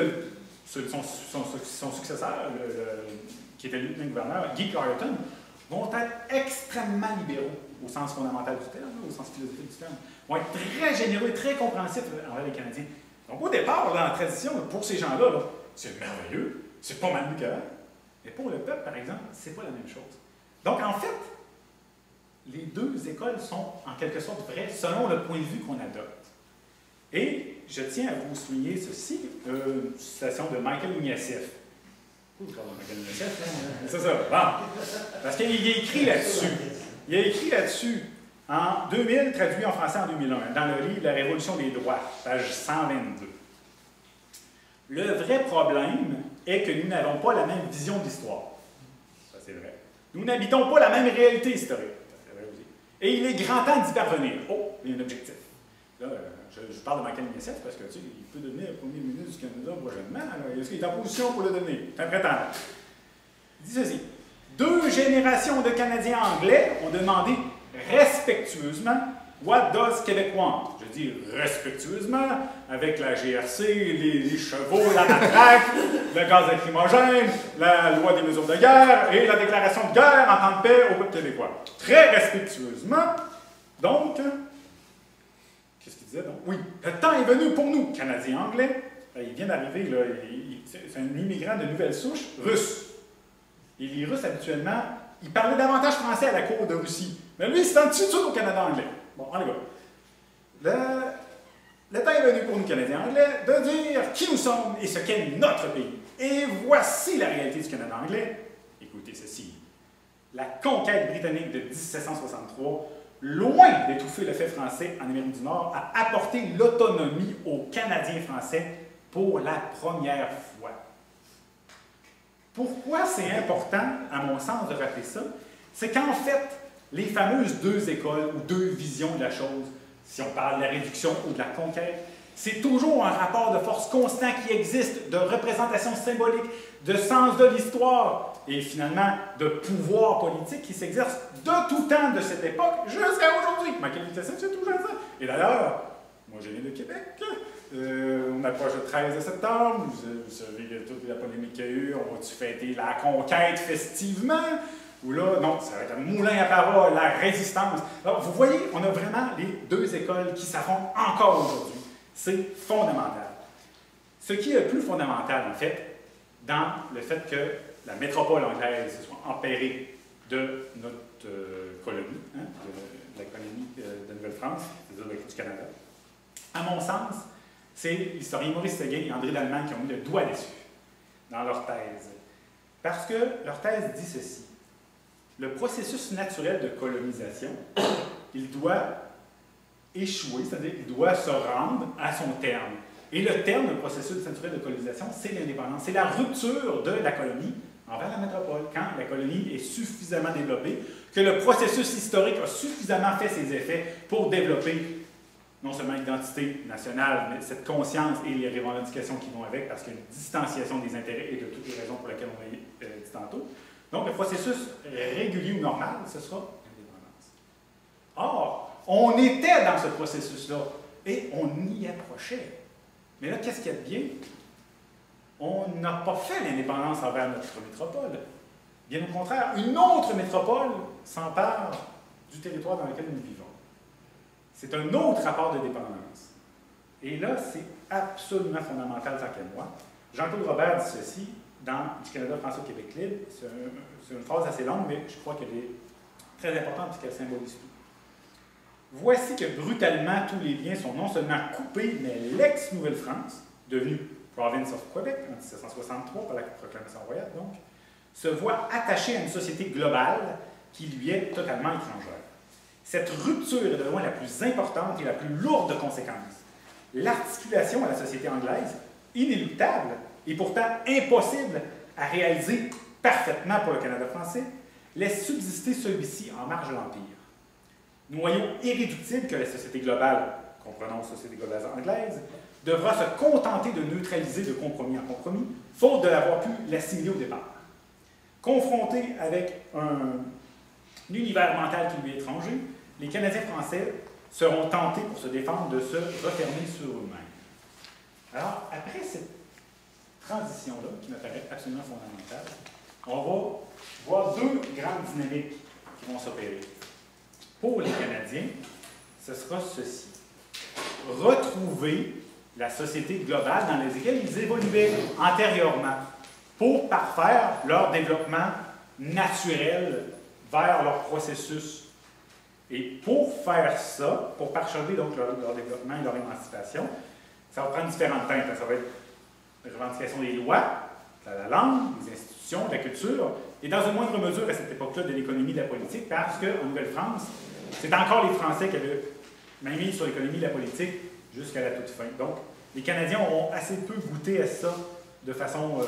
[SPEAKER 1] son successeur, qui était lieutenant-gouverneur, Guy Carleton, vont être extrêmement libéraux, au sens fondamental du terme, au sens philosophique du terme, vont être très généreux et très compréhensifs envers les Canadiens. Donc au départ, dans la tradition, pour ces gens-là, -là, c'est merveilleux, c'est pas mal mieux qu'avant. Mais pour le peuple, par exemple, c'est pas la même chose. Donc en fait, les deux écoles sont en quelque sorte vraies selon le point de vue qu'on adopte. Et je tiens à vous souligner ceci, une citation de Michael Ignatieff. Michael Ignatieff, hein? C'est ça, bon. Parce qu'il a écrit là-dessus. Il a écrit là-dessus en 2000, traduit en français en 2001, dans le livre La Révolution des droits, page 122. Le vrai problème est que nous n'avons pas la même vision de l'histoire. Ça, c'est vrai. Nous n'habitons pas la même réalité historique. Ça, c'est vrai aussi. Et il est grand temps d'y parvenir. Oh, il y a un objectif. Là, je parle de Michael Ignatieff parce que, tu sais, il peut devenir premier ministre du Canada prochainement. Est-ce qu'il est en position pour le devenir? C'est un prétendant. Il dit ceci. 2 générations de Canadiens anglais ont demandé respectueusement « What does Québec want? » Je dis respectueusement, avec la GRC, les chevaux, la matraque, le gaz lacrymogène, la loi des mesures de guerre et la déclaration de guerre en temps de paix au peuple québécois. Très respectueusement. Donc, qu'est-ce qu'il disait donc? Oui, le temps est venu pour nous, Canadiens anglais. Il vient d'arriver, c'est un immigrant de nouvelle souche, russe. Et les Russes, habituellement, ils parlaient davantage français à la cour de Russie. Mais lui, il s'est en dessus au Canada anglais. Bon, on y va. Le temps est venu pour nous, Canadiens anglais, de dire qui nous sommes et ce qu'est notre pays. Et voici la réalité du Canada anglais. Écoutez ceci. La conquête britannique de 1763, loin d'étouffer le fait français en Amérique du Nord, a apporté l'autonomie aux Canadiens français pour la première fois. Pourquoi c'est important, à mon sens, de rappeler ça? C'est qu'en fait, les fameuses 2 écoles ou 2 visions de la chose, si on parle de la réduction ou de la conquête, c'est toujours un rapport de force constant qui existe, de représentation symbolique, de sens de l'histoire et finalement de pouvoir politique qui s'exerce de tout temps de cette époque jusqu'à aujourd'hui. Michael Ignatieff, c'est toujours ça. Et d'ailleurs, moi je viens de Québec, on approche le 13 septembre, vous savez toute la polémique qu'il y a eu, on va-tu fêter la conquête festivement? Ou là, non, ça va être un moulin à parole, la résistance. Alors, vous voyez, on a vraiment les 2 écoles qui s'affrontent encore aujourd'hui. C'est fondamental. Ce qui est le plus fondamental, en fait, dans le fait que la métropole anglaise soit empérée de notre colonie, hein, de la colonie de Nouvelle-France, c'est-à-dire du Canada, à mon sens, c'est l'historien Maurice Séguin et André Lallemand qui ont mis le doigt dessus dans leur thèse. Parce que leur thèse dit ceci. Le processus naturel de colonisation, il doit échouer, c'est-à-dire qu'il doit se rendre à son terme. Et le terme du processus naturel de colonisation, c'est l'indépendance. C'est la rupture de la colonie envers la métropole, quand la colonie est suffisamment développée, que le processus historique a suffisamment fait ses effets pour développer non seulement l'identité nationale, mais cette conscience et les revendications qui vont avec, parce qu'il y a une distanciation des intérêts et de toutes les raisons pour lesquelles on a dit tantôt. Donc, le processus régulier ou normal, ce sera l'indépendance. Or, on était dans ce processus-là et on y approchait. Mais là, qu'est-ce qu'il y a de bien? On n'a pas fait l'indépendance envers notre métropole. Bien au contraire, une autre métropole s'empare du territoire dans lequel nous vivons. C'est un autre rapport de dépendance. Et là, c'est absolument fondamental tant qu'à moi. Jean-Claude Robert dit ceci dans Du Canada français au Québec libre. C'est une phrase assez longue, mais je crois qu'elle est très importante puisqu'elle symbolise tout. Voici que brutalement tous les biens sont non seulement coupés, mais l'ex-Nouvelle-France, devenue Province of Quebec en 1763 par la proclamation royale, donc, se voit attachée à une société globale qui lui est totalement étrangère. Cette rupture est de loin la plus importante et la plus lourde de conséquences. L'articulation à la société anglaise, inéluctable et pourtant impossible à réaliser parfaitement pour le Canada français, laisse subsister celui-ci en marge de l'Empire. Noyau irréductible que la société globale, comprenons la société globale anglaise, devra se contenter de neutraliser de compromis en compromis, faute de l'avoir pu l'assimiler au départ. Confrontés avec un univers mental qui lui est étranger, les Canadiens français seront tentés pour se défendre de se refermer sur eux-mêmes. Alors, après cette transition-là, qui m'apparaît absolument fondamentale, on va voir deux grandes dynamiques qui vont s'opérer. Pour les Canadiens, ce sera ceci. Retrouver la société globale dans laquelle ils évoluaient antérieurement pour parfaire leur développement naturel vers leur processus. Et pour faire ça, pour parchever donc leur développement et leur émancipation, ça va prendre différentes teintes. Ça va être la revendication des lois, de la langue, des institutions, de la culture, et dans une moindre mesure à cette époque-là de l'économie et de la politique, parce qu'en Nouvelle-France, c'est encore les Français qui avaient mis sur l'économie et la politique jusqu'à la toute fin. Donc, les Canadiens ont assez peu goûté à ça de façon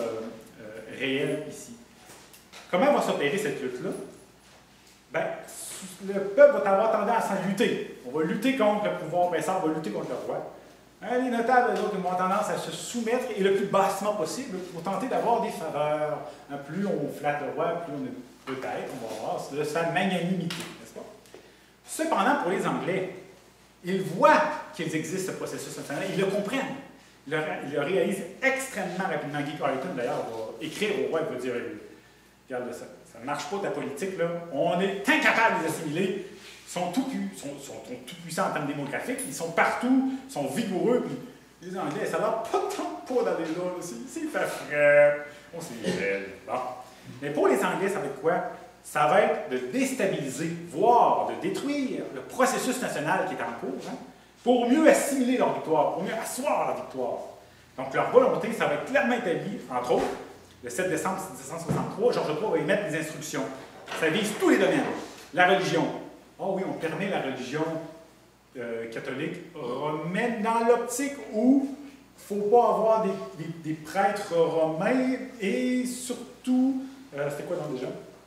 [SPEAKER 1] réelle ici. Comment va s'opérer cette lutte-là? Bien, le peuple va avoir tendance à lutter. On va lutter contre le pouvoir oppresseur, on va lutter contre le roi. Les notables, eux autres, vont tendance à se soumettre et le plus bassement possible pour tenter d'avoir des faveurs. Plus on flatte le roi, plus on est peut-être, on va voir, de sa magnanimité, n'est-ce pas? Cependant, pour les Anglais, ils voient qu'il existe ce processus national, ils le comprennent. Ils le réalisent extrêmement rapidement. Guy Carleton, d'ailleurs, va écrire au roi et va dire regarde, ça ne marche pas ta politique, là. On est incapable de les assimiler. Ils sont tout puissants en termes démographiques, ils sont partout, ils sont vigoureux. Puis les Anglais, ça leur pas tant pas d'aller là. C'est fait frais, on s'y gèle. Bon. Mais pour les Anglais, ça va être quoi? Ça va être de déstabiliser, voire de détruire le processus national qui est en cours, hein, pour mieux assimiler leur victoire, pour mieux asseoir leur victoire. Donc leur volonté, ça va être clairement établi, entre autres, le 7 décembre 1763, Georges III va émettre des instructions. Ça vise tous les domaines. La religion. Oh oui, on permet la religion catholique, remet dans l'optique où il ne faut pas avoir des prêtres romains et surtout, c'était quoi donc déjà?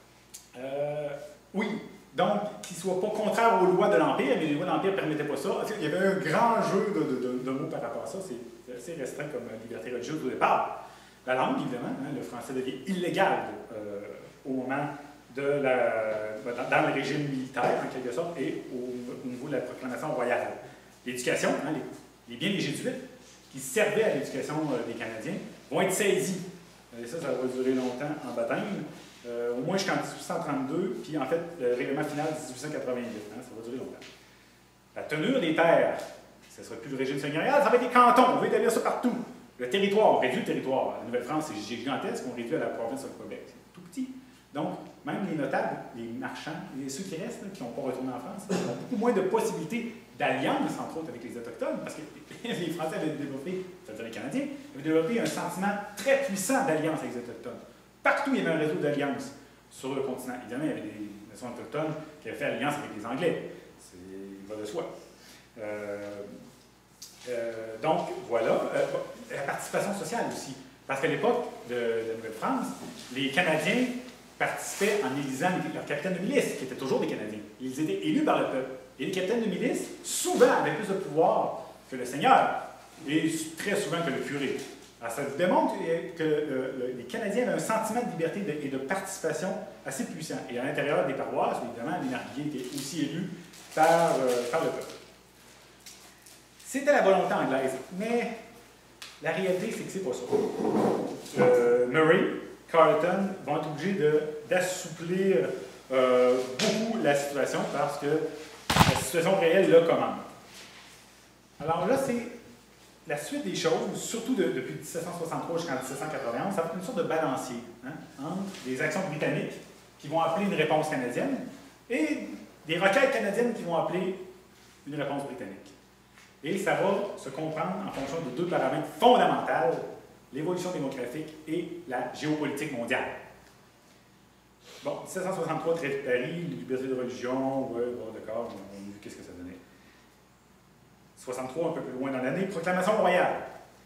[SPEAKER 1] Oui, donc qu'ils ne soient pas contraires aux lois de l'Empire, mais les lois de l'Empire ne permettaient pas ça. Il y avait un grand jeu de mots par rapport à ça, c'est assez restreint comme liberté religieuse au départ. La langue, évidemment, hein, le français devient illégal au moment dans le régime militaire, en quelque sorte, et au niveau de la proclamation royale. L'éducation, hein, les biens des Jésuites, qui servaient à l'éducation des Canadiens, vont être saisis. Et ça va durer longtemps en baptême, au moins jusqu'en 1832, puis en fait, le règlement final 1888. Hein, ça va durer longtemps. La tenure des terres, ce ne sera plus le régime seigneurial, ça va être des cantons, on va établir ça partout. Le territoire, on réduit le territoire. La Nouvelle-France, c'est gigantesque, on réduit à la province de Québec. C'est tout petit. Donc, même les notables, les marchands, ceux qui restent, là, qui n'ont pas retourné en France, ont beaucoup moins de possibilités d'alliance, entre autres, avec les Autochtones, parce que les Français avaient développé, c'est-à-dire les Canadiens, avaient développé un sentiment très puissant d'alliance avec les Autochtones. Partout, il y avait un réseau d'alliance sur le continent. Évidemment, il y avait des nations autochtones qui avaient fait alliance avec les Anglais. Il va de soi. Donc, voilà. La participation sociale aussi. Parce qu'à l'époque de Nouvelle-France, les Canadiens participaient en élisant leurs capitaines de milice, qui étaient toujours des Canadiens. Ils étaient élus par le peuple. Et les capitaines de milice, souvent, avaient plus de pouvoir que le seigneur, et très souvent que le curé. Alors, ça démontre que les Canadiens avaient un sentiment de liberté et de participation assez puissant. Et à l'intérieur des paroisses, évidemment, les marguilliers étaient aussi élus par le peuple. C'était la volonté anglaise, mais la réalité, c'est que c'est pas ça. Murray, Carleton vont être obligés d'assouplir beaucoup la situation parce que la situation réelle là commande. Alors là, c'est la suite des choses, surtout depuis 1763 jusqu'en 1791, ça va être une sorte de balancier entre des actions britanniques qui vont appeler une réponse canadienne et des requêtes canadiennes qui vont appeler une réponse britannique. Et ça va se comprendre en fonction de deux paramètres fondamentaux, l'évolution démographique et la géopolitique mondiale. Bon, 1763, traité de Paris, liberté de religion, ouais, bon, d'accord, on a vu qu'est-ce que ça donnait. 63, un peu plus loin dans l'année, proclamation royale.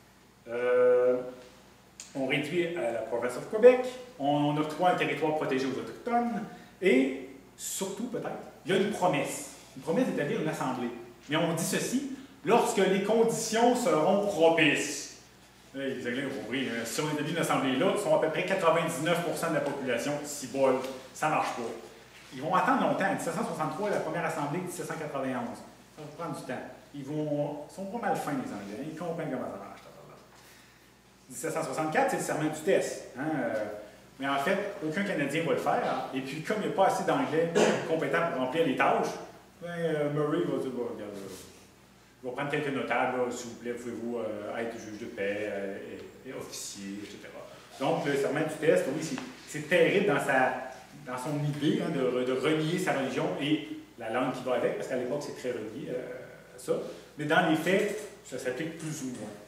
[SPEAKER 1] On réduit à la province de Québec, on octroie un territoire protégé aux Autochtones, et surtout, peut-être, il y a une promesse d'établir une assemblée. Mais on dit ceci, lorsque les conditions seront propices. Les Anglais ont compris, si on établit une assemblée-là, ils sont à peu près 99% de la population, si bol, ça ne marche pas. Ils vont attendre longtemps, 1763, la première assemblée, 1791. Ça va prendre du temps. Ils sont pas mal fins, les Anglais. Ils comprennent comment ça marche. 1764, c'est le serment du test. Mais en fait, aucun Canadien va le faire. Et puis, comme il n'y a pas assez d'Anglais compétents pour remplir les tâches, Murray va dire, bon, regarde, je vais prendre quelques notables, s'il vous plaît, pouvez-vous être juge de paix et officier, etc. Donc, le serment du test, oui, c'est terrible dans son idée de renier sa religion et la langue qui va avec, parce qu'à l'époque, c'est très relié à ça. Mais dans les faits, ça s'applique plus ou moins.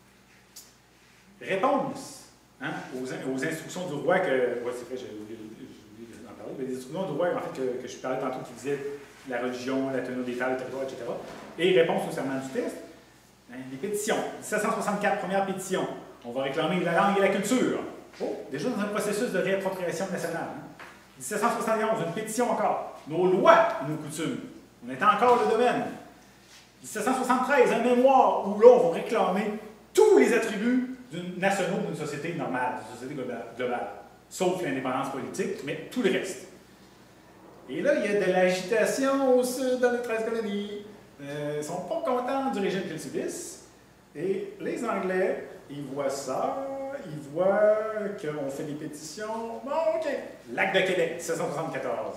[SPEAKER 1] Réponse aux instructions du roi que... Oui, c'est vrai, j'ai oublié d'en parler. Mais les instructions du roi, en fait, que je parlais tantôt, qui disaient la religion, la tenue d'État, le territoire, etc. Et réponse au serment du test, les pétitions. 1764, première pétition. On va réclamer la langue et la culture. Oh, déjà dans un processus de réappropriation nationale. 1771, une pétition encore. Nos lois et nos coutumes. On est encore le domaine. 1773, un mémoire où là, on va réclamer tous les attributs nationaux d'une société normale, d'une société globale, sauf l'indépendance politique, mais tout le reste. Et là, il y a de l'agitation au sud, dans les 13 colonies. Ils ne sont pas contents du régime qu'ils subissent. Et les Anglais, ils voient ça, ils voient qu'on fait des pétitions. Bon, OK. L'acte de Québec, 1774.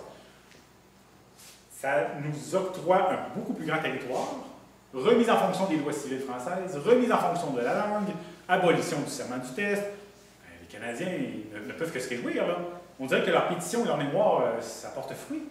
[SPEAKER 1] Ça nous octroie un beaucoup plus grand territoire, remise en fonction des lois civiles françaises, remise en fonction de la langue, abolition du serment du test. Les Canadiens ils ne peuvent que se réjouir, là. On dirait que leur pétition et leur mémoire, ça porte fruit.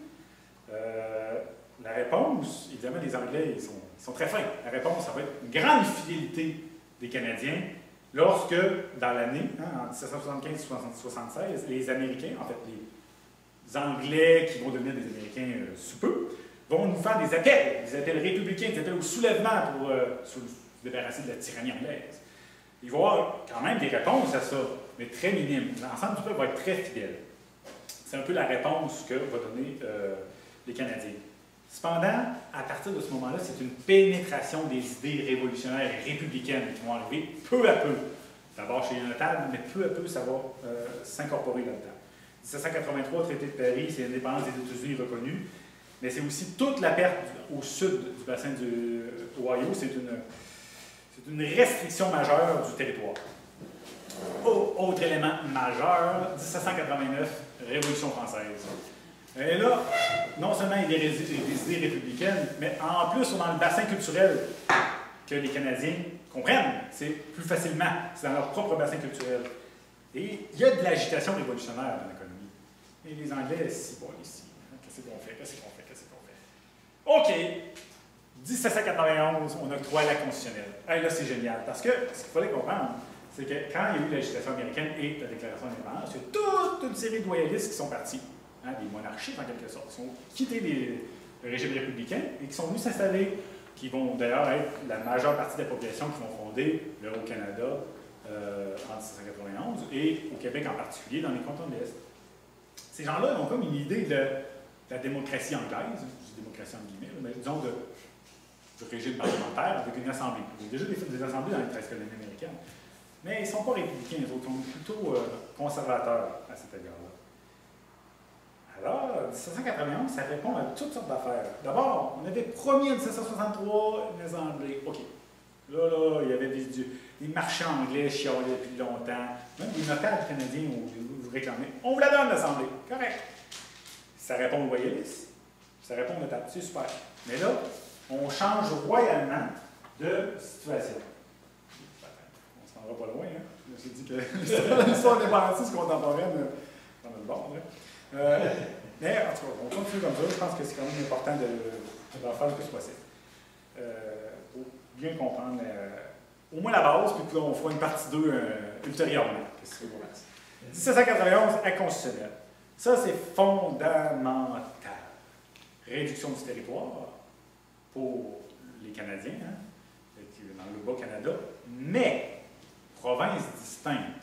[SPEAKER 1] La réponse, évidemment, les Anglais, ils sont très fins. La réponse, ça va être une grande fidélité des Canadiens lorsque, dans l'année, en 1775-76, les Américains, en fait, les Anglais qui vont devenir des Américains sous peu, vont nous faire des appels républicains, des appels au soulèvement pour se débarrasser de la tyrannie anglaise. Il va y avoir quand même des réponses à ça, mais très minimes. L'ensemble du peuple va être très fidèle. C'est un peu la réponse que vont donner les Canadiens. Cependant, à partir de ce moment-là, c'est une pénétration des idées révolutionnaires et républicaines qui vont arriver peu à peu. D'abord chez les notables, mais peu à peu, ça va s'incorporer là-dedans. 1783, traité de Paris, c'est l'indépendance des États-Unis reconnue, mais c'est aussi toute la perte au sud du bassin du Ohio. C'est une restriction majeure du territoire. Autre élément majeur, 1789, Révolution française. Et là, non seulement il y a des idées républicaines, mais en plus, on est dans le bassin culturel que les Canadiens comprennent. C'est plus facilement, c'est dans leur propre bassin culturel. Et il y a de l'agitation révolutionnaire dans l'économie. Et les Anglais, c'est bon ici. Qu'est-ce qu'on fait? OK. 1791, on octroie la constitutionnelle. Hey, là, c'est génial. Parce que ce qu'il fallait comprendre, c'est que quand il y a eu l'agitation américaine et la déclaration d'indépendance, il y a toute une série de loyalistes qui sont partis. Des monarchistes, en quelque sorte, qui ont quitté le régime républicain et qui sont venus s'installer, qui vont d'ailleurs être la majeure partie de la population qui vont fonder le Haut-Canada, en 1791, et au Québec en particulier, dans les cantons de l'Est. Ces gens-là ont comme une idée de la démocratie anglaise, je dis démocratie en guillemets, mais disons du régime parlementaire avec une assemblée. Il y a déjà des assemblées dans les 13 colonies américaines, mais ils ne sont pas républicains, les autres sont plutôt conservateurs à cet égard-là. Alors, 1791, ça répond à toutes sortes d'affaires. D'abord, on avait promis en 1763 une assemblée. OK. Là, il y avait des marchands anglais chialaient depuis longtemps. Même des notables canadiens vous réclamaient. On vous la donne, l'assemblée. Correct. Ça répond aux royalistes. Ça répond aux notables. C'est super. Mais là, on change royalement de situation. On ne s'en va pas loin, hein? Je me suis dit que l'histoire indépendantiste contemporaine, on a le bord, hein? Mais en tout cas, on continue comme ça. Je pense que c'est quand même important d'en faire le plus possible. Pour bien comprendre au moins la base, puis on fera une partie 2 ultérieurement. Qu'est-ce que vous pensez? 1791, acte constitutionnel. Ça, c'est fondamental. Réduction du territoire pour les Canadiens, hein, dans le Bas-Canada, mais province distincte.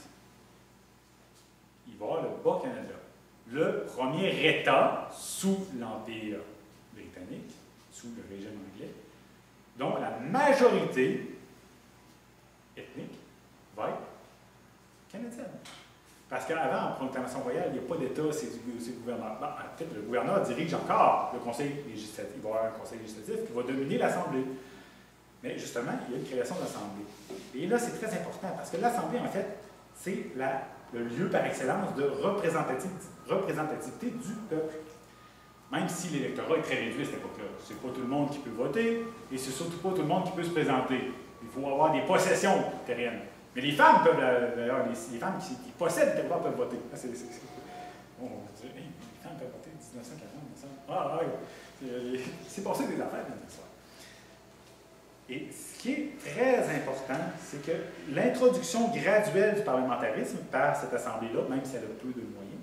[SPEAKER 1] Il va y avoir le Bas-Canada. Le premier État sous l'Empire britannique, sous le régime anglais, dont la majorité ethnique va être canadienne. Parce qu'avant, en proclamation royale, il n'y a pas d'État, c'est le gouverneur. Bon, en fait, le gouverneur dirige encore le conseil législatif. Il va y avoir un conseil législatif qui va dominer l'Assemblée. Mais justement, il y a une création de l'Assemblée. Et là, c'est très important parce que l'Assemblée, en fait, c'est le lieu par excellence de représentativité du peuple. Même si l'électorat est très réduit à cette époque-là. C'est pas tout le monde qui peut voter et c'est surtout pas tout le monde qui peut se présenter. Il faut avoir des possessions terriennes. Mais les femmes peuvent, d'ailleurs, les femmes qui possèdent le territoire peuvent voter. Ah, on dit, hey, les femmes peuvent voter 1940, ah, ouais. C'est passé des affaires dans l'histoire. Et ce qui est très important, c'est que l'introduction graduelle du parlementarisme par cette assemblée-là, même si elle a peu de moyens,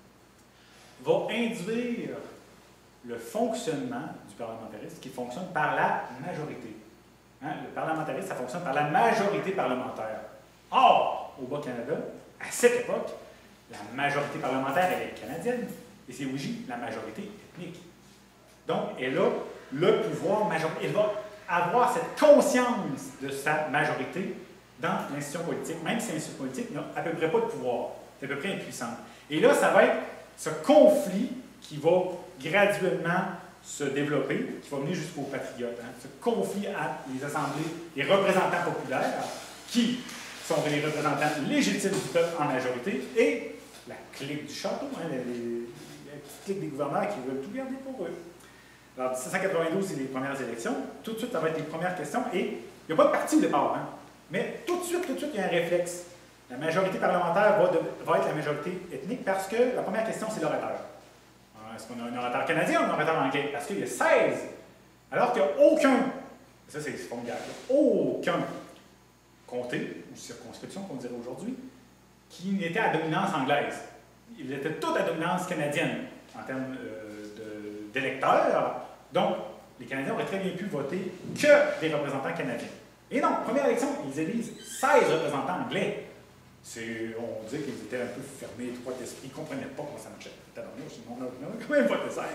[SPEAKER 1] va induire le fonctionnement du parlementarisme qui fonctionne par la majorité. Hein? Le parlementarisme, ça fonctionne par la majorité parlementaire. Or, au Bas-Canada, à cette époque, la majorité parlementaire, elle est canadienne, et c'est aussi la majorité ethnique. Donc, elle a le pouvoir majoritaire. Elle va avoir cette conscience de sa majorité dans l'institution politique, même si l'institution politique n'a à peu près pas de pouvoir. C'est à peu près impuissante. Et là, ça va être ce conflit qui va graduellement se développer, qui va venir jusqu'aux patriotes. Hein. Ce conflit à les assemblées, les représentants populaires, qui sont les représentants légitimes du peuple en majorité, et la clique du château, hein, la petite clique des gouverneurs qui veulent tout garder pour eux. Alors, 1792, c'est les premières élections. Tout de suite, ça va être les premières questions. Et il n'y a pas de parti au départ. Hein. Mais tout de suite, il y a un réflexe. La majorité parlementaire va être la majorité ethnique parce que la première question, c'est l'orateur. Est-ce qu'on a un orateur canadien ou un orateur anglais? Parce qu'il y a 16. Alors qu'il n'y a aucun, ça c'est formidable, aucun comté ou circonscription, qu'on dirait aujourd'hui, qui n'était à dominance anglaise. Ils étaient tous à dominance canadienne en termes d'électeurs. Donc, les Canadiens auraient très bien pu voter que des représentants canadiens. Et non, première élection, ils élisent 16 représentants anglais. On disait qu'ils étaient un peu fermés, étroits d'esprit, ils ne comprenaient pas comment ça marchait. On a quand même voté 16.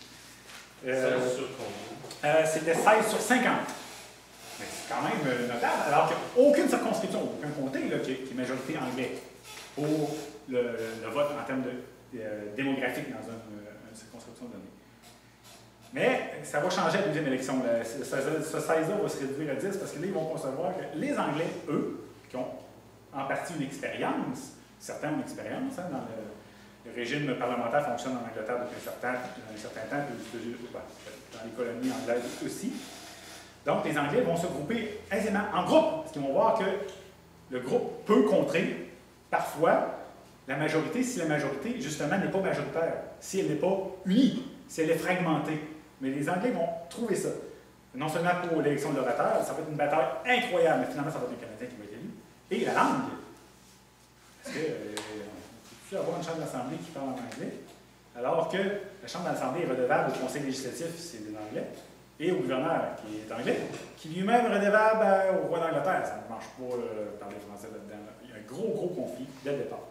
[SPEAKER 2] 16 sur combien?
[SPEAKER 1] C'était 16 sur 50. Mais c'est quand même notable, alors qu'il n'y a aucune circonscription, aucun comté là, qui est majorité anglais pour le vote en termes démographiques dans une circonscription donnée. Mais ça va changer à la deuxième élection. Ce 16-là va se réduire à 10 parce que là, ils vont concevoir que les Anglais, eux, qui ont en partie une expérience, certains ont une expérience, hein, dans le régime parlementaire fonctionne en Angleterre depuis un certain temps, dans les colonies anglaises aussi. Donc, les Anglais vont se grouper aisément en groupe, parce qu'ils vont voir que le groupe peut contrer, parfois, la majorité, si la majorité, justement, n'est pas majoritaire, si elle n'est pas unie, si elle est fragmentée. Mais les Anglais vont trouver ça. Non seulement pour l'élection de l'orateur, ça va être une bataille incroyable, mais finalement, ça va être un Canadien qui va être élu. Et la langue. Parce que on peut avoir une chambre d'assemblée qui parle en anglais, alors que la chambre d'assemblée est redevable au conseil législatif, c'est des Anglais. et au gouverneur, qui est anglais, qui lui-même redevable au roi d'Angleterre. Ça ne marche pas parler français là-dedans. Il y a un gros conflit dès le départ.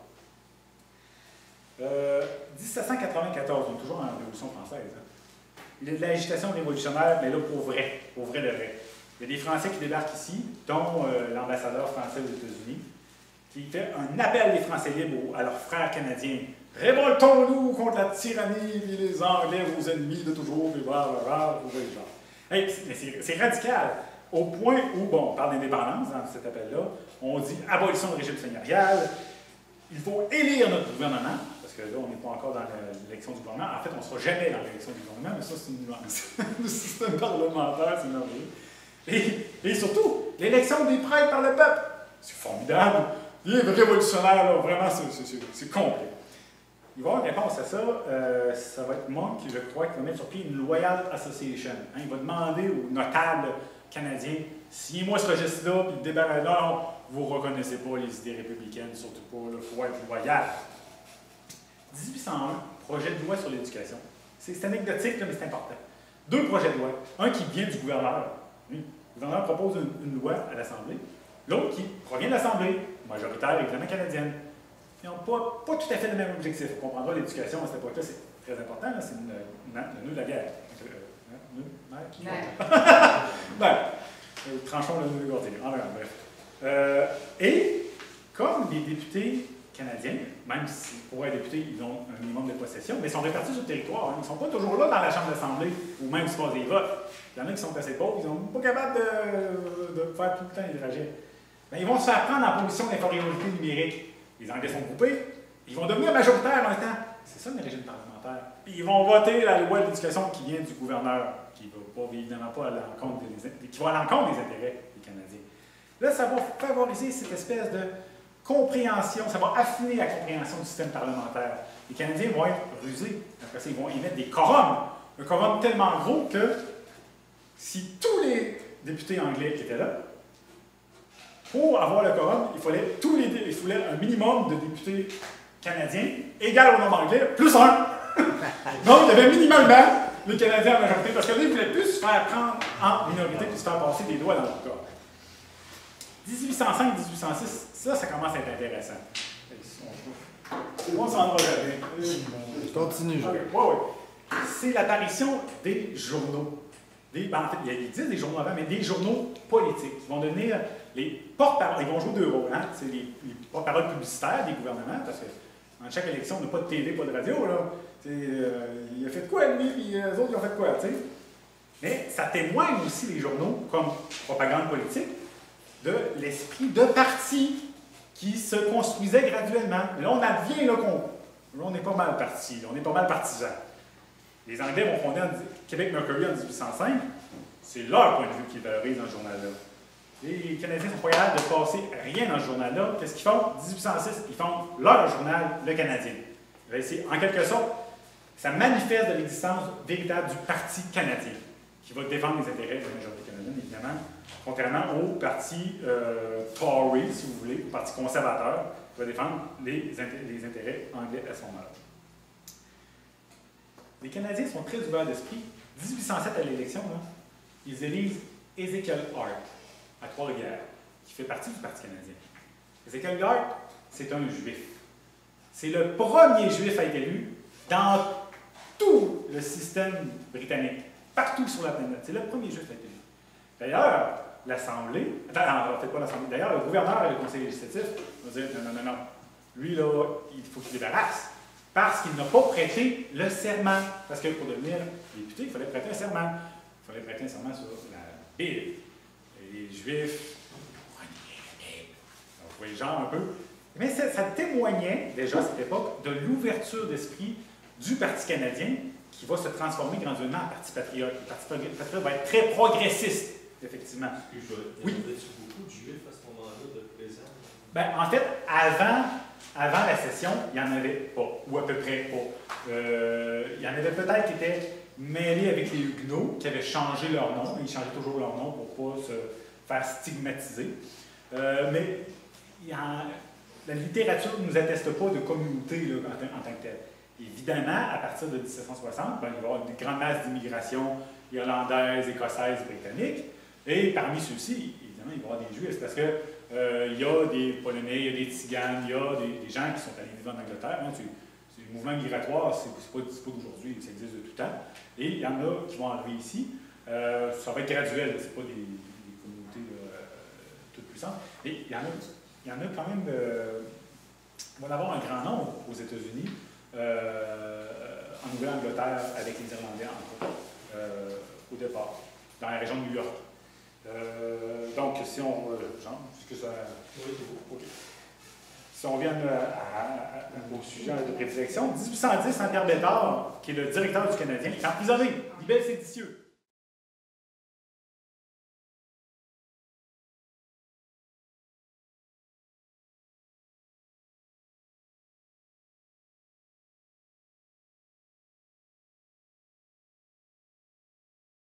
[SPEAKER 1] 1794, on est toujours en Révolution française. Hein. Il y a de l'agitation révolutionnaire, mais là pour vrai de vrai. Il y a des Français qui débarquent ici, dont l'ambassadeur français aux États-Unis, qui fait un appel des Français libres à leurs frères canadiens. Révoltons-nous contre la tyrannie et les Anglais, vos ennemis de toujours, et blablabla, vous voyez genre. Hey, c'est radical, au point où, bon, on parle d'indépendance dans cet appel-là, on dit abolition du régime seigneurial, il faut élire notre gouvernement, parce que là, on n'est pas encore dans l'élection du gouvernement. En fait, on ne sera jamais dans l'élection du gouvernement, mais ça, c'est une nuance. Le système parlementaire, c'est merveilleux. Et surtout, l'élection des prêtres par le peuple. C'est formidable. Il est révolutionnaire, là. Vraiment, c'est complet. Il va y avoir une réponse à ça. Ça va être Monk, je crois, qui va mettre sur pied une Loyal Association. Hein, il va demander aux notables canadiens, signez-moi ce registre-là, puis le débarras. Non, vous ne reconnaissez pas les idées républicaines, surtout pas, il faut être loyal. 1801, projet de loi sur l'éducation. C'est anecdotique, mais c'est important. 2 projets de loi. Un qui vient du gouverneur. Oui, le gouverneur propose une loi à l'Assemblée. L'autre qui provient de l'Assemblée, majoritaire évidemment canadienne. Ils n'ont pas tout à fait le même objectif. On comprendra l'éducation à cette époque-là, c'est très important, c'est le nœud de la guerre. Tranchons le nœud gordier. Bref. Et comme les députés canadiens, même si pour être députés, ils ont un minimum de possession, mais ils sont répartis sur le territoire. Hein. Ils ne sont pas toujours là dans la Chambre d'Assemblée, ou même se passe des votes. Il y en a qui sont assez pauvres, ils ne sont pas capables de faire tout le temps les trajets. Ben, ils vont se faire prendre en position d'infériorité numérique. Les Anglais sont groupés, ils vont devenir majoritaires en même temps. C'est ça le régime parlementaire. Puis ils vont voter la loi d'éducation qui vient du gouverneur, qui ne va évidemment pas à l'encontre qui va à l'encontre des intérêts des Canadiens. Là, ça va favoriser cette espèce de compréhension, ça va affiner la compréhension du système parlementaire. Les Canadiens vont être rusés. Après ça, ils vont émettre des quorums. Un quorum tellement gros que si tous les députés anglais étaient là, pour avoir le quorum, il fallait un minimum de députés canadiens égal au nombre anglais, plus 1. Donc, il y avait minimalement les Canadiens en majorité, parce que là, ils ne voulaient plus se faire prendre en minorité et se faire passer des doigts dans leur corps. 1805-1806, ça commence à être intéressant. On s'en va jamais.
[SPEAKER 2] Continue, Jean.
[SPEAKER 1] Oui. C'est l'apparition des journaux. En fait, il existe des journaux avant, mais des journaux politiques qui vont devenir les porte-paroles. Ils vont jouer 2 rôles. Hein? C'est les porte-paroles publicitaires des gouvernements, parce que dans chaque élection, on n'a pas de TV, pas de radio. Là. Il a fait quoi, lui, puis les autres, ils ont fait quoi, tu sais? Mais ça témoigne aussi, les journaux, comme propagande politique, de l'esprit de parti qui se construisait graduellement. Mais là, on advient là on est pas mal parti, on est pas mal partisans. Les Anglais vont fonder Québec Mercury en 1805. C'est leur point de vue qu'ils valorisent dans ce journal-là. Les Canadiens ne sont pas capables de passer rien dans ce journal-là. Qu'est-ce qu'ils font? 1806, ils font leur journal, le Canadien. C'est, en quelque sorte, ça manifeste de l'existence véritable du Parti canadien, qui va défendre les intérêts de la majorité canadienne, évidemment, contrairement au Parti Tory, si vous voulez, au Parti conservateur, qui va défendre les intérêts anglais à ce moment-là. Les Canadiens sont très ouverts d'esprit. 1807, à l'élection, ils élisent Ezekiel Hart, à Trois-Rivières, qui fait partie du Parti canadien. Ezekiel Hart, c'est un juif. C'est le premier juif à être élu dans tout le système britannique, partout sur la planète. C'est le premier juif à être élu. D'ailleurs, l'Assemblée, peut-être pas l'Assemblée, d'ailleurs, le gouverneur et le conseil législatif vont dire non. Lui, là, il faut qu'il débarrasse. Parce qu'il n'a pas prêté le serment. Parce que pour devenir député, il fallait prêter un serment. Il fallait prêter un serment sur la Bible. Et les Juifs, vous voyez le genre un peu. Mais ça témoignait, déjà à cette époque, de l'ouverture d'esprit du Parti canadien qui va se transformer graduellement en Parti patriote. Le Parti patriote va être très progressiste, effectivement.
[SPEAKER 2] Oui. Y avait-tu beaucoup de Juifs à ce moment-là de présents?
[SPEAKER 1] Ben, en fait, avant la session, il n'y en avait pas, ou à peu près pas. Il y en avait peut-être qui étaient mêlés avec les Huguenots, qui avaient changé leur nom. Ils changeaient toujours leur nom pour ne pas se faire stigmatiser. Mais la littérature ne nous atteste pas de communauté là, en tant que telle. Évidemment, à partir de 1760, il va y avoir une grande masse d'immigration. irlandaises, écossaises, britanniques. Et parmi ceux-ci, évidemment, il va y avoir des Juifs parce que il y a des Polonais, il y a des Tziganes, il y a des gens qui sont allés vivre en Angleterre. Hein, le mouvement migratoire, c'est pas d'aujourd'hui, ça existe de tout temps. Et il y en a qui vont arriver ici. Ça va être graduel, c'est pas des communautés toutes puissantes. Et il y en a quand même. Il va y en avoir un grand nombre aux États-Unis, en Nouvelle-Angleterre, avec les Irlandais, entre autres, au départ, dans la région de New York. Donc, si on. Puisque ça. Okay. Si on revient au sujet de prédilection, 1810, Saint-Pierre Bétard, qui est le directeur du Canadien, est emprisonné, libelle séditieux.